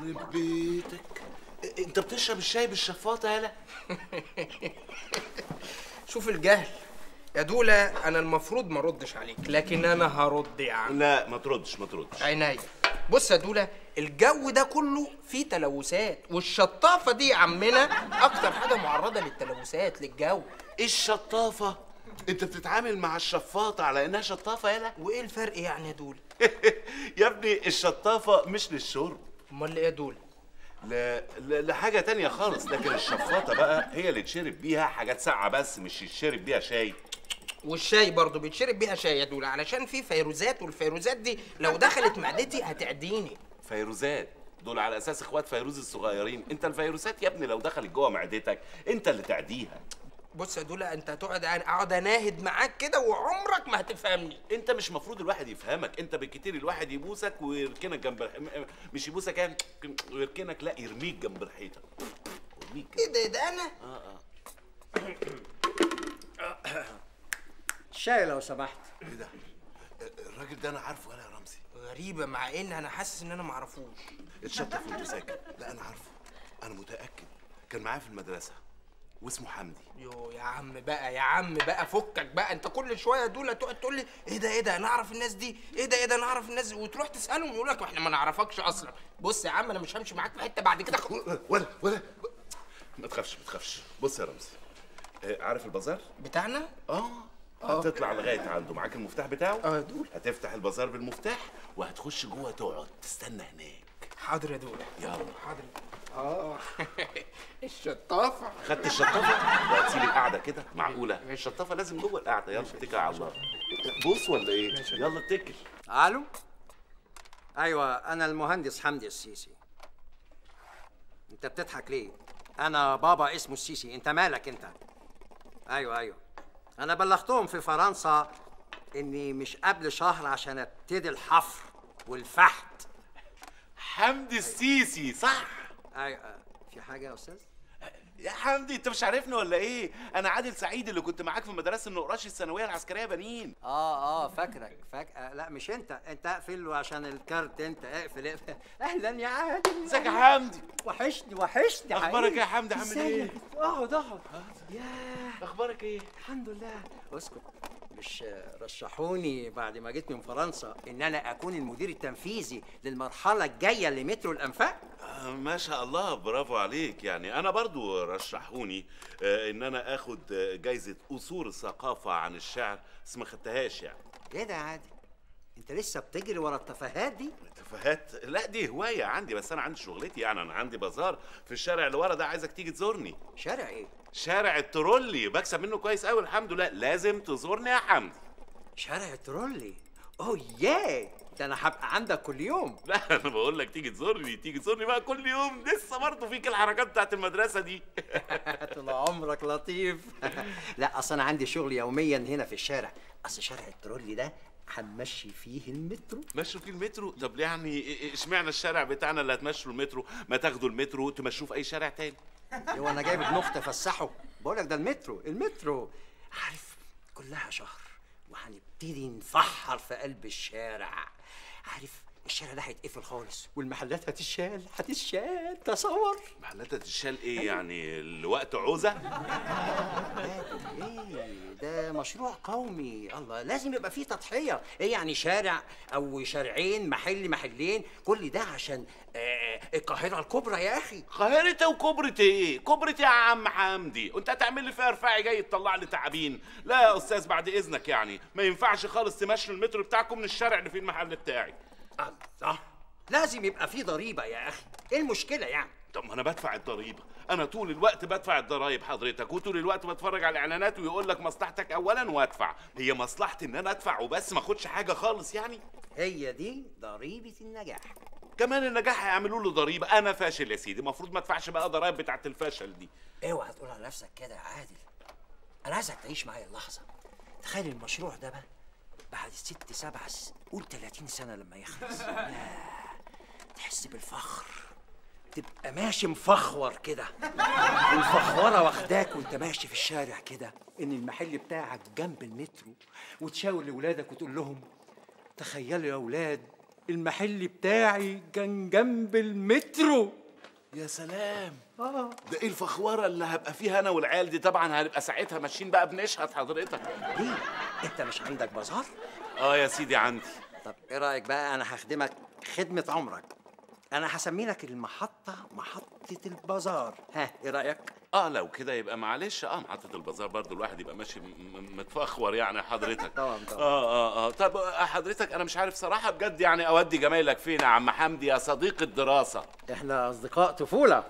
يخرب بيتك، انت بتشرب الشاي بالشفاطه يالا؟ شوف الجهل يا دولة. انا المفروض ما اردش عليك، لكن انا هرد يا عم. لا ما تردش. عينيا. بص يا دولة، الجو ده كله فيه تلوثات، والشطافة دي يا عمنا اكتر حاجة معرضة للتلوثات للجو. ايه الشطافه؟ انت بتتعامل مع الشفاطه على انها شطافه يالا؟ وايه الفرق يعني يا دولة؟ يا ابني الشطافه مش للشرب. امال ايه يا دولة؟ لحاجه تانية خالص، لكن الشفاطه بقى هي اللي تشرب بيها حاجات ساقعه بس، مش يتشرب بيها شاي. والشاي برضه بيتشرب بيها شاي يا دولة، علشان في فيروزات، والفيروزات دي لو دخلت معدتي هتعديني. فيروزات دول على اساس اخوات فيروز الصغيرين، انت الفيروسات يا ابني لو دخلت جوه معدتك انت اللي تعديها. بص يا دولة، انت اقعد اناهد معاك كده وعمرك ما هتفهمني. انت مش مفروض الواحد يفهمك، انت بالكتير الواحد يبوسك ويركنك جنب مش يبوسك يعني ويركنك، لا يرميك جنب الحيطه. يرميك. ايه ده انا؟ شاي لو سمحت. ايه ده؟ الراجل ده انا عارفه ولا يا رمزي؟ غريبة، مع ان انا حاسس ان انا معرفوش. اتشطف وانت ساكت. لا انا عارفه، انا متاكد، كان معايا في المدرسه واسمه حمدي. يو يا عم بقى فكك بقى. انت كل شويه دول تقعد تقول لي ايه ده انا اعرف الناس دي، ايه ده انا اعرف الناس دي، وتروح تسالهم يقول لك احنا ما نعرفكش اصلا. بص يا عم، انا مش همشي معاك في حته بعد كده. ولا ما تخافش. بص يا رمزي، عارف البازار بتاعنا؟ هتطلع لغايه عنده، معاك المفتاح بتاعه؟ دول هتفتح البازار بالمفتاح وهتخش جوه تقعد تستنى هناك. حاضر يا دول. يلا. حاضر. الشطافه. خدت الشطافه وهتسيب القعده كده؟ معقوله؟ الشطافه لازم جوه القعده. يلا اتكل على الله. بص ولا ايه؟ يلا اتكل. الو. ايوه انا المهندس حمدي السيسي. انت بتضحك ليه؟ انا بابا اسمه السيسي، انت مالك انت؟ ايوه انا بلغتهم في فرنسا اني مش قبل شهر عشان ابتدي الحفر والفحت. حمدي السيسي صح؟ ايوه. في حاجه يا استاذ؟ يا حمدي انت مش عارفني ولا ايه؟ انا عادل سعيد اللي كنت معاك في مدرسه النقراش الثانويه العسكريه بنين. فاكرك لا مش انت اقفل عشان الكارت، انت اقفل. اهلا يا عادل. ازيك يا حمدي؟ وحشني اخبارك ايه يا حمدي؟ عامل ايه؟ اقعد يا اخبارك ايه؟ الحمد لله. اسكت. مش رشحوني بعد ما جيت من فرنسا ان انا اكون المدير التنفيذي للمرحله الجايه لمترو الانفاق؟ ما شاء الله، برافو عليك. يعني انا برضو رشحوني ان انا اخد جايزه اصول الثقافه عن الشعر، بس ما خدتهاش يعني. ايه ده يا عادل؟ انت لسه بتجري ورا التفاهات دي؟ تفاهات؟ لا دي هوايه عندي، بس انا عندي شغلتي. يعني انا عندي بازار في الشارع اللي ورا ده، عايزك تيجي تزورني. شارع ايه؟ شارع الترولي، بكسب منه كويس قوي الحمد لله. لازم تزورني يا حمدي. شارع الترولي؟ اوه ياه، ده انا هبقى عندك كل يوم. لا انا بقول لك تيجي تزورني بقى كل يوم. لسه برضه فيك الحركات بتاعت المدرسه دي. طول عمرك لطيف. لا اصل انا عندي شغل يوميا هنا في الشارع. اصل شارع الترولي ده هنمشي فيه المترو. مشوا فيه المترو؟ طب يعني اشمعنى الشارع بتاعنا اللي هتمشوا المترو؟ ما تاخدوا المترو تمشوه في اي شارع تاني. هو انا جايب ابن اختي افسحه؟ بقول لك ده المترو عارف كلها شهر وهنبتدي نفحر في قلب الشارع. عارف الشارع ده هيتقفل خالص والمحلات هتتشال تصور. محلات هتتشال ايه يعني؟ لوقت عوزه؟ ايه ده مشروع قومي، الله لازم يبقى فيه تضحيه. ايه يعني شارع او شارعين، محلين، كل ده عشان القاهره الكبرى يا اخي. قاهرة وكبرة ايه؟ كبرة يا عم حمدي؟ وانت هتعمل لي فيها رفاعي جاي تطلع لي تعابين؟ لا يا استاذ بعد اذنك، يعني ما ينفعش خالص تمشوا المترو بتاعكم من الشارع اللي فيه المحل بتاعي. الله، لازم يبقى فيه ضريبه يا اخي. ايه المشكله يعني؟ طب ما انا بدفع الضريبه، انا طول الوقت بدفع الضرايب حضرتك، وطول الوقت بتفرج على الاعلانات ويقول لك مصلحتك اولا وادفع. هي مصلحتي ان انا ادفع وبس ما اخدش حاجه خالص يعني؟ هي دي ضريبه النجاح. كمان النجاح هيعملوا له ضريبه؟ انا فاشل يا سيدي، المفروض ما ادفعش بقى ضرايب بتاعت الفشل دي. اوعى تقول على نفسك كده يا عادل. انا عايزك تعيش معايا اللحظه. تخيل المشروع ده بقى بعد 6 7 قول 30 سنه لما يخلص. تحس بالفخر، تبقى ماشي مفخور كده، والفخوره واخداك وانت ماشي في الشارع كده ان المحل بتاعك جنب المترو، وتشاور لاولادك وتقول لهم تخيلوا يا اولاد المحل بتاعي كان جنب المترو. يا سلام. ده ايه الفخوره اللي هبقى فيها انا والعيال دي؟ طبعا هنبقى ساعتها ماشيين بقى بنشهد حضرتك. ليه؟ انت مش عندك بازار؟ يا سيدي عندي. طب ايه رايك بقى انا هخدمك خدمه عمرك؟ انا هسمي لك المحطه محطه البازار. ها ايه رايك؟ لو كده يبقى معلش. محطه البازار برضو الواحد يبقى ماشي متفخور يعني حضرتك. طبعا. طب حضرتك انا مش عارف صراحه بجد يعني اودي جمايلك فين يا عم حمدي يا صديق الدراسه؟ احنا اصدقاء طفوله.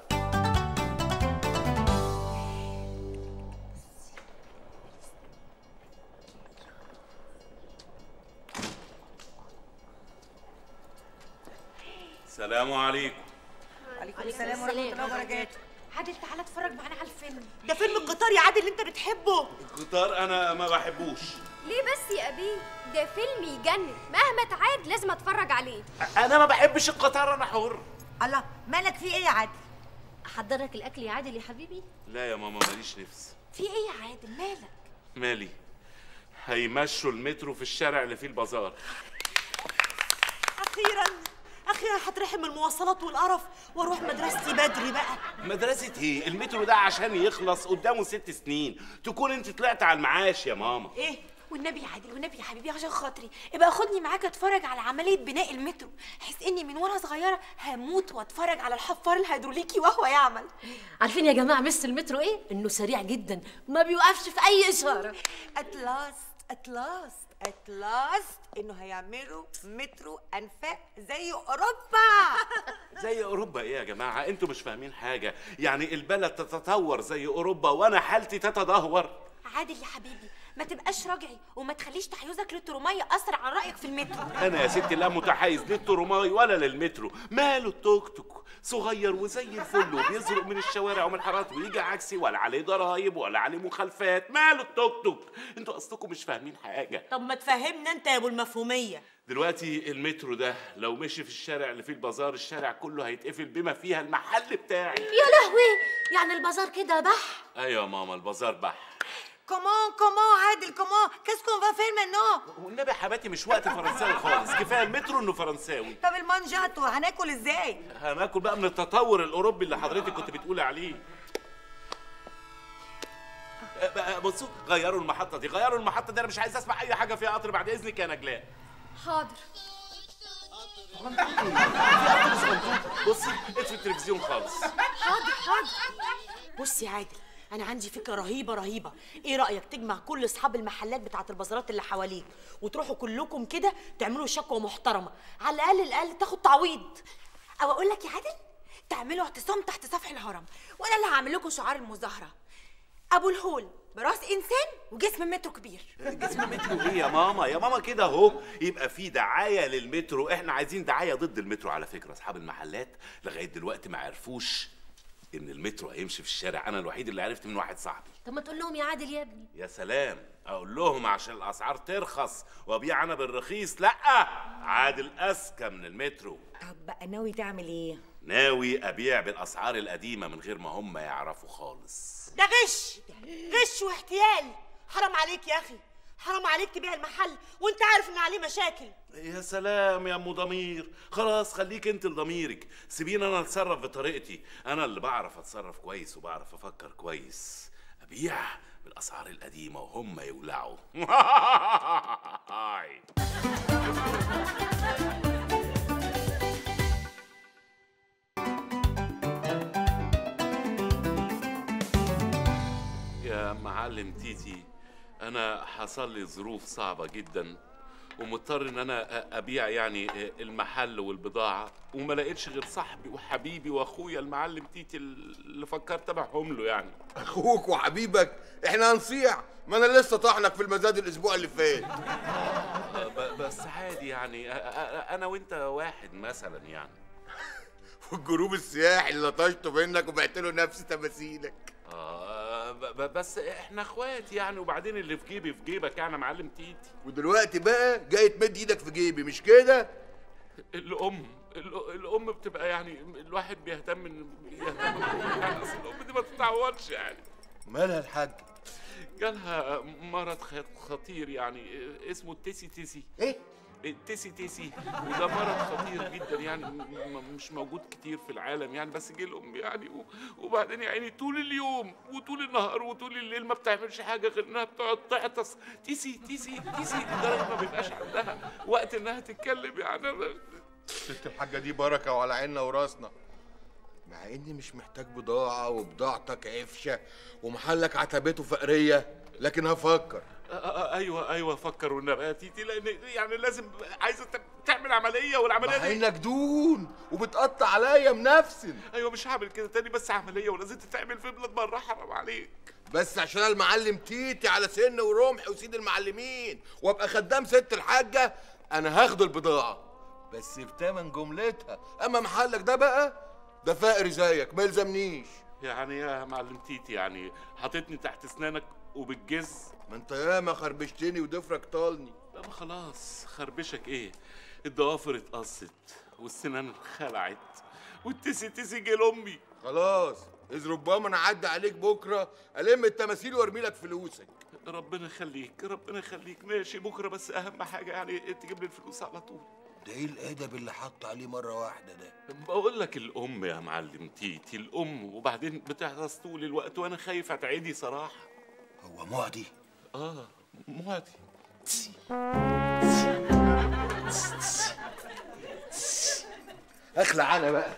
السلام عليكم. وعليكم السلام ورحمة الله وبركاته. عادل تعالى اتفرج معانا على الفيلم. ده فيلم القطار يا عادل اللي انت بتحبه. القطار انا ما بحبوش. ليه بس يا أبي؟ ده فيلم يجنن، مهما تعاد لازم اتفرج عليه. انا ما بحبش القطار، انا حر. الله، مالك في ايه يا عادل؟ احضرك الاكل يا عادل يا حبيبي؟ لا يا ماما ماليش نفس. في ايه يا عادل مالك؟ مالي؟ هيمشوا المترو في الشارع اللي فيه البازار. اخيرا هترحم من المواصلات والقرف واروح مدرستي بدري بقى. مدرسة ايه؟ المترو ده عشان يخلص قدامه 6 سنين تكون انت طلعت على المعاش يا ماما. ايه؟ والنبي يا عادل والنبي يا حبيبي عشان خاطري ابقى خدني معاك اتفرج على عمليه بناء المترو، بحيث اني من وانا صغيره هموت واتفرج على الحفار الهيدروليكي وهو يعمل. عارفين يا جماعه مس المترو ايه؟ انه سريع جدا ما بيوقفش في اي اشاره. اتلاست انه هيعملوا مترو انفاق زي اوروبا. زي اوروبا ايه يا جماعه؟ انتوا مش فاهمين حاجه. يعني البلد تتطور زي اوروبا وانا حالتي تتدهور. عادل يا حبيبي ما تبقاش راجعي وما تخليش تحيزك للترمية أثر عن رأيك في المترو. أنا يا ستي لا متحيز للترماي ولا للمترو. ماله التوك توك صغير وزي الفل وبيزرق من الشوارع ومن الحارات ويجي عكسي ولا عليه ضرايب ولا عليه مخالفات. ماله التوك توك؟ انتوا أصلكم مش فاهمين حاجة. طب ما تفهمنا أنت يا أبو المفهومية. دلوقتي المترو ده لو مشي في الشارع اللي فيه البازار الشارع كله هيتقفل بما فيها المحل بتاعي. يا لهوي، يعني البازار كده بح؟ أيوة يا ماما البازار بح. كومون عادل كومون كاس كون فا فير مانون. والنبي حباتي مش وقت فرنساوي خالص، كفايه المترو انه فرنساوي. طب المانجاتو هناكل ازاي؟ هناكل بقى من التطور الاوروبي اللي حضرتك كنت بتقولي عليه. بصوا غيروا المحطه دي، غيروا المحطه دي، انا مش عايز اسمع اي حاجه فيها قطر بعد اذنك يا نجلاء. حاضر. بصي اطفي التلفزيون خالص. حاضر. بص يا عادل، أنا عندي فكرة رهيبة. إيه رأيك تجمع كل أصحاب المحلات بتاعة البازارات اللي حواليك وتروحوا كلكم كده تعملوا شكوى محترمة، على الأقل تاخد تعويض. أو أقول لك يا عادل تعملوا اعتصام تحت سفح الهرم، وأنا اللي هعمل لكم شعار المظاهرة: أبو الهول براس إنسان وجسم مترو كبير. جسم مترو ايه يا ماما؟ يا ماما كده اهو يبقى في دعايه للمترو. احنا عايزين دعايه ضد المترو. على فكره اصحاب المحلات لغايه دلوقتي ما عرفوش ان المترو هيمشي في الشارع. انا الوحيد اللي عرفت من واحد صاحبي. طب ما تقول لهم يا عادل يا ابني. يا سلام، اقول لهم عشان الاسعار ترخص وابيع انا بالرخيص؟ لا، عادل اذكى من المترو. طب بقى ناوي تعمل ايه؟ ناوي ابيع بالاسعار القديمه من غير ما هم يعرفوا خالص. ده غش واحتيال. حرام عليك يا اخي، حرام عليك تبيع المحل وانت عارف ان عليه مشاكل. يا سلام يا ام ضمير، خلاص خليك انت لضميرك، سيبيني انا اتصرف بطريقتي. انا اللي بعرف اتصرف كويس وبعرف افكر كويس. ابيع بالاسعار القديمه وهم يولعوا. يا معلم تيتي، انا حصل لي ظروف صعبه جدا ومضطر ان انا ابيع يعني المحل والبضاعه، وما لقيتش غير صاحبي وحبيبي واخويا المعلم تيتي اللي فكرت ابيعهم له. يعني اخوك وحبيبك؟ احنا هنصيع؟ ما انا لسه طاحنك في المزاد الاسبوع اللي فات. بس عادي يعني، انا وانت واحد مثلا يعني. والجروب السياحي اللي لطشته منك وبعت له نفس تماثيلك. بس احنا اخوات يعني، وبعدين اللي في جيبي في جيبك يعني يا معلم تيتي. ودلوقتي بقى جاي تمد ايدك في جيبي مش كده؟ الام بتبقى يعني الواحد بيهتم يعني، اصل الام دي ما تتعوضش يعني. مالها الحاج؟ جالها مرض خطير يعني اسمه التيسي. ايه؟ تيسي وده مرض خطير جدا يعني مش موجود كتير في العالم يعني، بس جه لامي يعني وبعدين يعني طول اليوم وطول النهار وطول الليل ما بتعملش حاجه غير انها بتقعد تعطس تيسي لدرجه ما بيبقاش عندها وقت انها تتكلم يعني. ست الحاجه دي بركه وعلى عيننا وراسنا، مع اني مش محتاج بضاعه وبضاعتك عفشه ومحلك عتبته فقريه، لكن هفكر. ايوه فكر والنبي يا تيتي، لان يعني لازم عايزه تعمل عمليه، والعمليه مع دي انك دون وبتقطع عليا منفسن. ايوه مش هعمل كده تاني، بس عمليه ولازم تتعمل في بلاد بره، حرام عليك. بس عشان المعلم تيتي على سن ورمح وسيد المعلمين وابقى خدام ست الحاجه، انا هاخد البضاعه بس بتمن جملتها. اما محلك ده بقى ده فقري زيك ما يلزمنيش. يعني يا معلم تيتي يعني حاططني تحت اسنانك وبالجز؟ ما انت ياما خربشتني وضفرك طالني. لا ما خلاص، خربشك ايه؟ الضوافر اتقصت والسنان خلعت والتيسي جه لامي. خلاص اذ ربما انا اعدي عليك بكره الم التماثيل وارمي لك فلوسك. ربنا يخليك ماشي بكره، بس اهم حاجه يعني تجيب لي الفلوس على طول. ده ايه الادب اللي حط عليه مره واحده ده؟ بقول لك الام يا معلم تيتي، الام، وبعدين بتعطس طول الوقت وانا خايف اتعدي صراحه. هو معدي؟ معدي. اخلع انا بقى.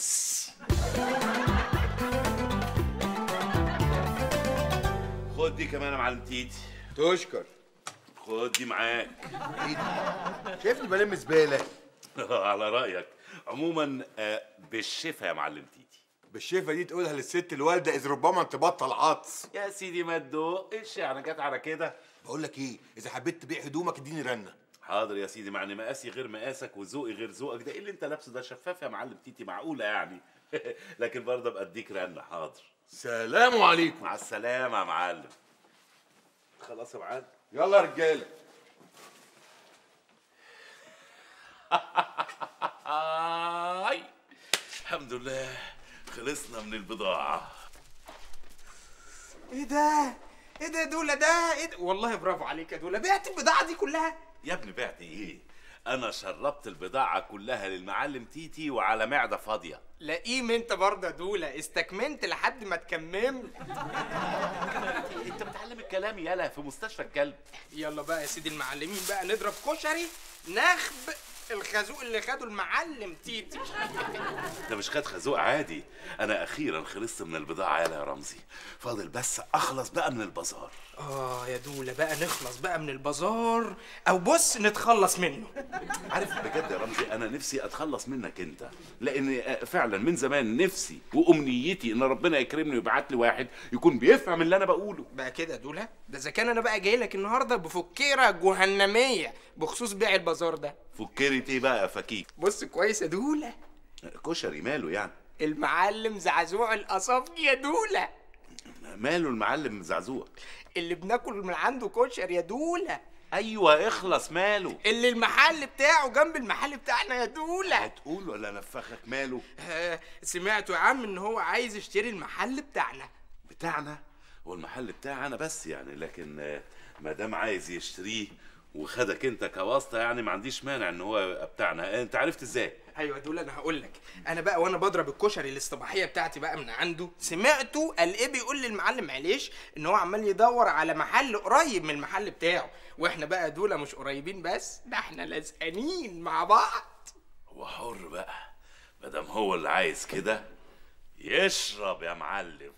خد دي كمان يا معلم تيتي. تشكر. خد دي معاك. ايه دي؟ شايفني بلم زباله؟ على رايك. عموما بالشفا يا معلم تيتي. بالشفا دي تقولها للست الوالده اذ ربما تبطل عطس. يا سيدي ما تدوقش يعني، جت على كده. بقول لك ايه، اذا حبيت تبيع هدومك اديني رنه. حاضر يا سيدي، معني مقاسي غير مقاسك وذوقي غير ذوقك. ده ايه اللي انت لابسه ده؟ شفاف يا معلم تيتي، معقوله يعني؟ لكن برضه ابقى اديك رنه. حاضر. سلام عليكم. مع السلامه يا معلم. خلاص يا معلم. يلا يا رجاله. الحمد لله خلصنا من البضاعه. ايه ده يا دوله؟ ده ايه ده؟ والله برافو عليك يا دوله، بعت البضاعه دي كلها؟ يا ابني بعت ايه؟ انا شربت البضاعه كلها للمعلم تيتي وعلى معده فاضيه. لئيم انت برضه يا دوله، استكمنت لحد ما تكممت. انت بتعلم الكلام يالا في مستشفى الكلب. يلا بقى يا سيدي المعلمين بقى نضرب كشري نخب الخازوق اللي خده المعلم تيتي. ده مش خد خازوق عادي، انا اخيرا خلصت من البضاعه يالا يا رمزي، فاضل بس اخلص بقى من البازار. يا دوله بقى نخلص بقى من البازار، او بص نتخلص منه. عارف بجد يا رمزي انا نفسي اتخلص منك انت، لان فعلا من زمان نفسي وامنيتي ان ربنا يكرمني ويبعت لي واحد يكون بيفهم اللي انا بقوله. بقى كده يا دوله؟ ده اذا كان انا بقى جاي لك النهارده بفكيره جهنميه بخصوص بيع البازار ده. فكرة ايه بقى يا فكيك؟ بص كويس يا دوله، كشري ماله يعني؟ المعلم زعزوع القصافجي يا دوله. ماله المعلم زعزوع؟ اللي بناكل من عنده كشري يا دوله. ايوه اخلص، ماله؟ اللي المحل بتاعه جنب المحل بتاعنا يا دوله. هتقول ولا نفخك؟ ماله؟ سمعته يا عم ان هو عايز يشتري المحل بتاعنا؟ هو المحل بتاعنا بس يعني، لكن ما دام عايز يشتريه وخدك انت كواسطه يعني ما عنديش مانع ان هو بتاعنا. انت عرفت ازاي؟ ايوه دول انا هقول لك. انا بقى وانا بضرب الكشري الاصطباحيه بتاعتي بقى من عنده، سمعته قال ايه بيقول للمعلم معلش ان هو عمال يدور على محل قريب من المحل بتاعه، واحنا بقى دول مش قريبين بس، ده احنا لازقانين مع بعض. هو حر بقى، ما دام هو اللي عايز كده يشرب يا معلم.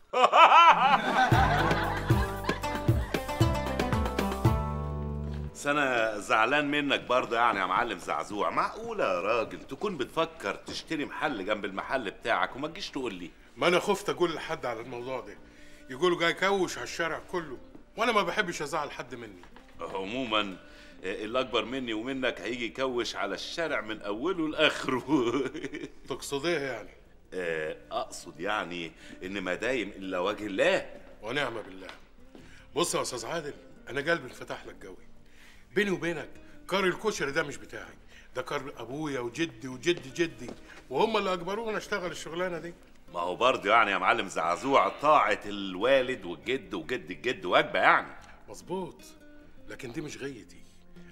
بس انا زعلان منك برضه يعني يا معلم زعزوع. معقوله يا راجل تكون بتفكر تشتري محل جنب المحل بتاعك وما تجيش تقول لي؟ ما انا خفت اقول لحد على الموضوع ده، يقولوا جاي كوش على الشارع كله، وانا ما بحبش ازعل حد مني. عموما اللي اكبر مني ومنك هيجي يكوش على الشارع من اوله لاخره. تقصد ايه يعني؟ اقصد يعني ان ما دايم الا وجه الله. ونعم بالله. بص يا استاذ عادل، انا قلبي انفتح لك قوي. بيني وبينك كار الكشري ده مش بتاعي، ده كار ابويا وجدي وجد جدي، وهم اللي اجبرونا اشتغل الشغلانه دي. ما هو برضه يعني يا معلم زعزوع طاعة الوالد والجد وجد الجد واجبة يعني. مظبوط، لكن دي مش غيتي.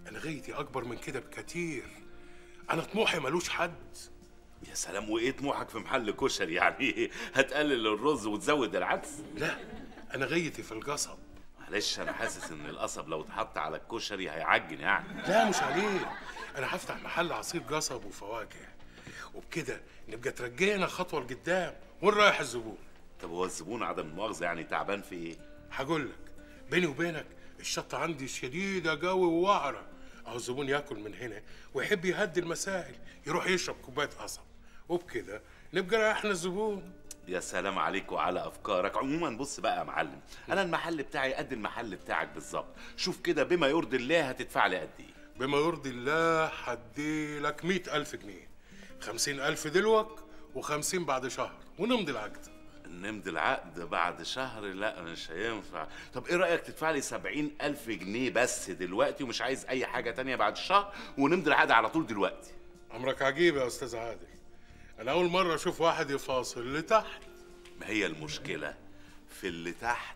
انا غايتي اكبر من كده بكتير. انا طموحي ملوش حد. يا سلام، وايه طموحك في محل كشري؟ يعني هتقلل الرز وتزود العدس؟ لا، انا غايتي في القصب. معلش، انا حاسس ان القصب لو اتحط على الكشري هيعجن يعني. لا مش عليه، انا هفتح محل عصير قصب وفواكه، وبكده نبقى ترجينا خطوه لقدام ونريح الزبون. طب هو الزبون عدم المؤاخذه يعني تعبان في ايه؟ هقول لك، بيني وبينك الشطه عندي شديده قوي ووعره. اهو الزبون ياكل من هنا ويحب يهدي المسائل، يروح يشرب كوبايه قصب، وبكده نبقى ريحنا الزبون. يا سلام عليك وعلى افكارك. عموما بص بقى يا معلم، انا المحل بتاعي قد المحل بتاعك بالظبط. شوف كده بما يرضي الله هتدفع لي قد ايه؟ بما يرضي الله هديلك 100,000 جنيه، 50,000 دلوك و50 بعد شهر، ونمضي العقد. نمضي العقد بعد شهر؟ لا مش هينفع. طب ايه رأيك تدفع لي 70,000 جنيه بس دلوقتي، ومش عايز اي حاجة تانية بعد الشهر، ونمضي العقد على طول دلوقتي؟ امرك عجيب يا استاذ عادل، انا اول مرة اشوف واحد يفاصل لتحت. ما هي المشكلة في اللي تحت.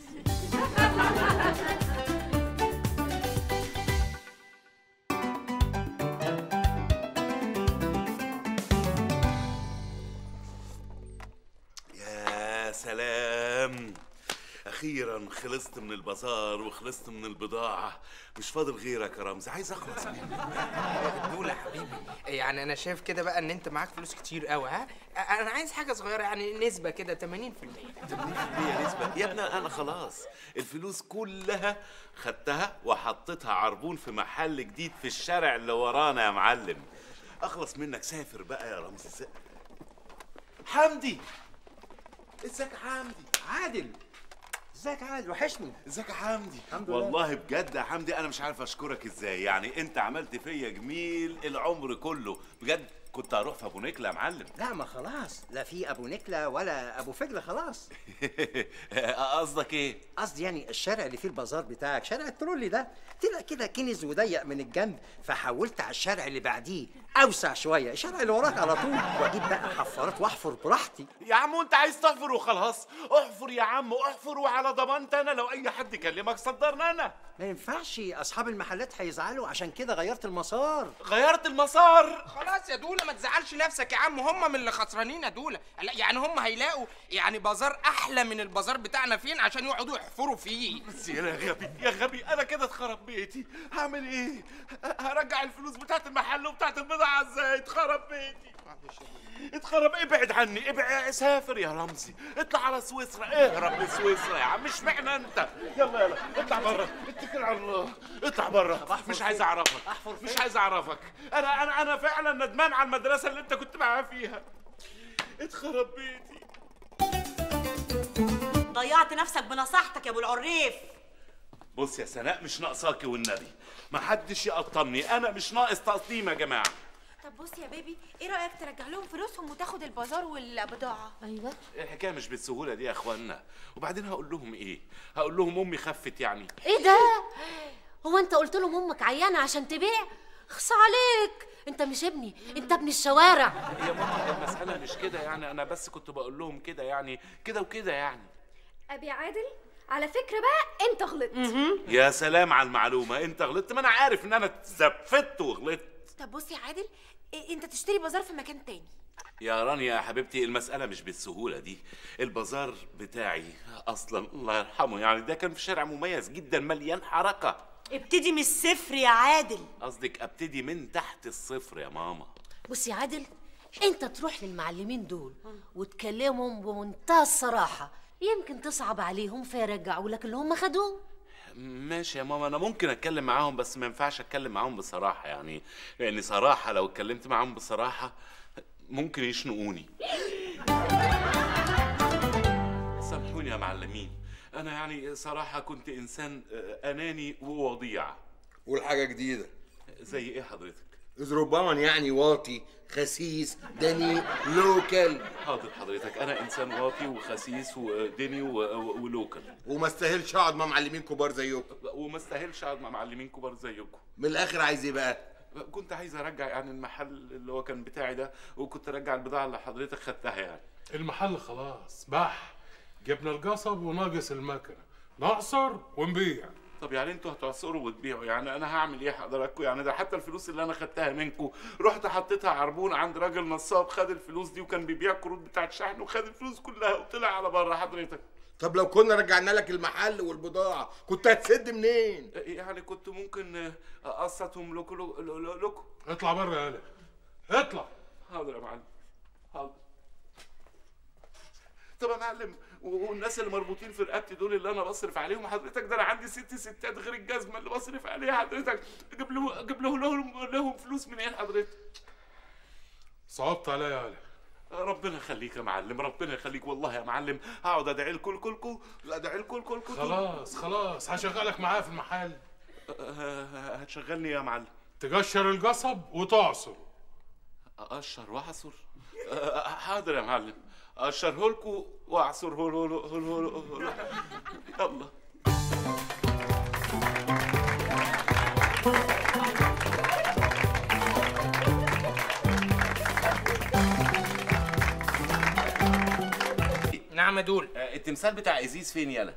يا سلام، اخيرا خلصت من البازار وخلصت من البضاعه، مش فاضل غيرك يا رمزي، عايز اخلص منك. دول يا حبيبي، يعني انا شايف كده بقى ان انت معاك فلوس كتير قوي. ها، انا عايز حاجه صغيره، يعني نسبه كده 80%. 80% نسبه يا ابني؟ انا خلاص الفلوس كلها خدتها وحطيتها عربون في محل جديد في الشارع اللي ورانا يا معلم. اخلص منك، سافر بقى يا رمزي. حمدي، ازيك يا حمدي؟ عادل، ازيك يا عادل؟ وحشني. ازيك يا حمدي؟ الحمد لله. والله بجد يا حمدي انا مش عارف اشكرك ازاي، يعني انت عملت فيا جميل العمر كله بجد. كنت هروح في ابو نكله يا معلم. لا، ما خلاص، لا في ابو نكله ولا ابو فجله، خلاص. قصدك ايه؟ قصدي يعني الشارع اللي فيه البازار بتاعك، شارع الترولي ده، طلع كده كنز وضيق من الجنب، فحولت على الشارع اللي بعديه اوسع شويه، الشارع اللي وراك على طول، واجيب بقى حفارات واحفر براحتي. يا عم وانت عايز تحفر وخلاص؟ احفر يا عم، احفر، وعلى ضمانتي انا، لو اي حد كلمك صدرنا انا. ما ينفعش، اصحاب المحلات هيزعلوا، عشان كده غيرت المسار. غيرت المسار؟ خلاص يا دوله ما تزعلش نفسك يا عم، هم من اللي خسرانين يا دوله. يعني هم هيلاقوا يعني بازار احلى من البازار بتاعنا فين عشان يقعدوا يحفروا فيه. بس يا غبي يا غبي، انا كده اتخرب بيتي، هعمل ايه؟ هرجع الفلوس بتاعت المحل وبتاعت البضاعه ازاي؟ اتخرب بيتي، اتخرب. ابعد عني، ابعد، سافر يا رمزي، اطلع على سويسرا، اهرب لسويسرا يا عم، مش معنى انت. يلا يلا اطلع بره، اتكل على الله، اطلع بره. مش عايز اعرفك، مش عايز اعرفك. انا فعلا ندمان على المدرسه اللي انت كنت معايا فيها. اتخرب بيتي. ضيعت نفسك بنصيحتك يا ابو العريف. بص يا سناء، مش ناقصاكي والنبي، محدش يقطمني، انا مش ناقص تقطيم يا جماعه. طب بص يا بيبي، ايه رايك ترجع لهم فلوسهم وتاخد البازار والبضاعه؟ ايوه، الحكايه مش بالسهوله دي يا اخوانا، وبعدين هقول لهم ايه؟ هقول لهم امي خفت يعني؟ ايه ده؟ هو انت قلت لهم امك عيانه عشان تبيع؟ اخص عليك، انت مش ابني، انت ابن الشوارع. يا ماما المساله مش كده يعني، انا بس كنت بقول لهم كده يعني، كده وكده يعني. ابي عادل، على فكره بقى انت غلطت. يا سلام على المعلومه، انت غلطت؟ ما انا عارف ان انا اتزفت وغلطت. طب بص يا عادل، انت تشتري بازار في مكان تاني. يا رانيا يا حبيبتي، المسألة مش بالسهولة دي. البازار بتاعي أصلا الله يرحمه يعني ده كان في شارع مميز جدا مليان حركة. ابتدي من الصفر يا عادل. قصدك أبتدي من تحت الصفر يا ماما؟ بص يا عادل، انت تروح للمعلمين دول وتكلمهم بمنتهى الصراحه، يمكن تصعب عليهم فيرجعوا لك اللي هم خدوه. ماشي يا ماما، انا ممكن اتكلم معاهم، بس ما ينفعش اتكلم معاهم بصراحه يعني، لان صراحه لو اتكلمت معاهم بصراحه ممكن يشنقوني. سامحوني يا معلمين، انا يعني صراحه كنت انسان اناني ووضيع. والحاجه جديده زي ايه حضرتك؟ ربما يعني واطي، خسيس، دني، لوكال. حاضر حضرتك، انا انسان واطي وخسيس ودني ولوكال، وما استاهلش اقعد مع معلمين كبار زيكم. وما استاهلش اقعد مع معلمين كبار زيكم. من الاخر عايز ايه بقى؟ كنت عايز ارجع يعني المحل اللي هو كان بتاعي ده، وكنت ارجع البضاعه اللي حضرتك خدتها يعني. المحل خلاص بح، جبنا القصب وناقص المكنه، نعصر ونبيع. طب يعني انتوا هتعصروا وتبيعوا، يعني انا هعمل ايه حضراتكم؟ يعني ده حتى الفلوس اللي انا خدتها منكم رحت حطيتها عربون عند راجل نصاب، خد الفلوس دي وكان بيبيع كروت بتاعت شحن وخد الفلوس كلها وطلع على بره حضرتك. طب لو كنا رجعنا لك المحل والبضاعه كنت هتسد منين؟ يعني كنت ممكن اقسطهم لكم. اطلع بره يا هلا، اطلع. حاضر يا معلم، حاضر. طب يا معلم والناس اللي مربوطين في رقبتي دول اللي انا بصرف عليهم حضرتك، ده انا عندي 6 ستات غير الجزمه اللي بصرف عليها حضرتك، اجيب لهم فلوس منين حضرتك؟ صعبت عليا يا هلا. ربنا يخليك يا معلم، ربنا يخليك والله يا معلم، هقعد ادعي لكم كلكم، ادعي لكم كلكم. خلاص هشغلك معايا في المحل. هتشغلني يا معلم؟ تقشر القصب وتعصر. اقشر واعصر؟ حاضر يا معلم، اقشره لكم واعصره له. يلا. نعم يا دول. التمثال بتاع ازيز فين يالا؟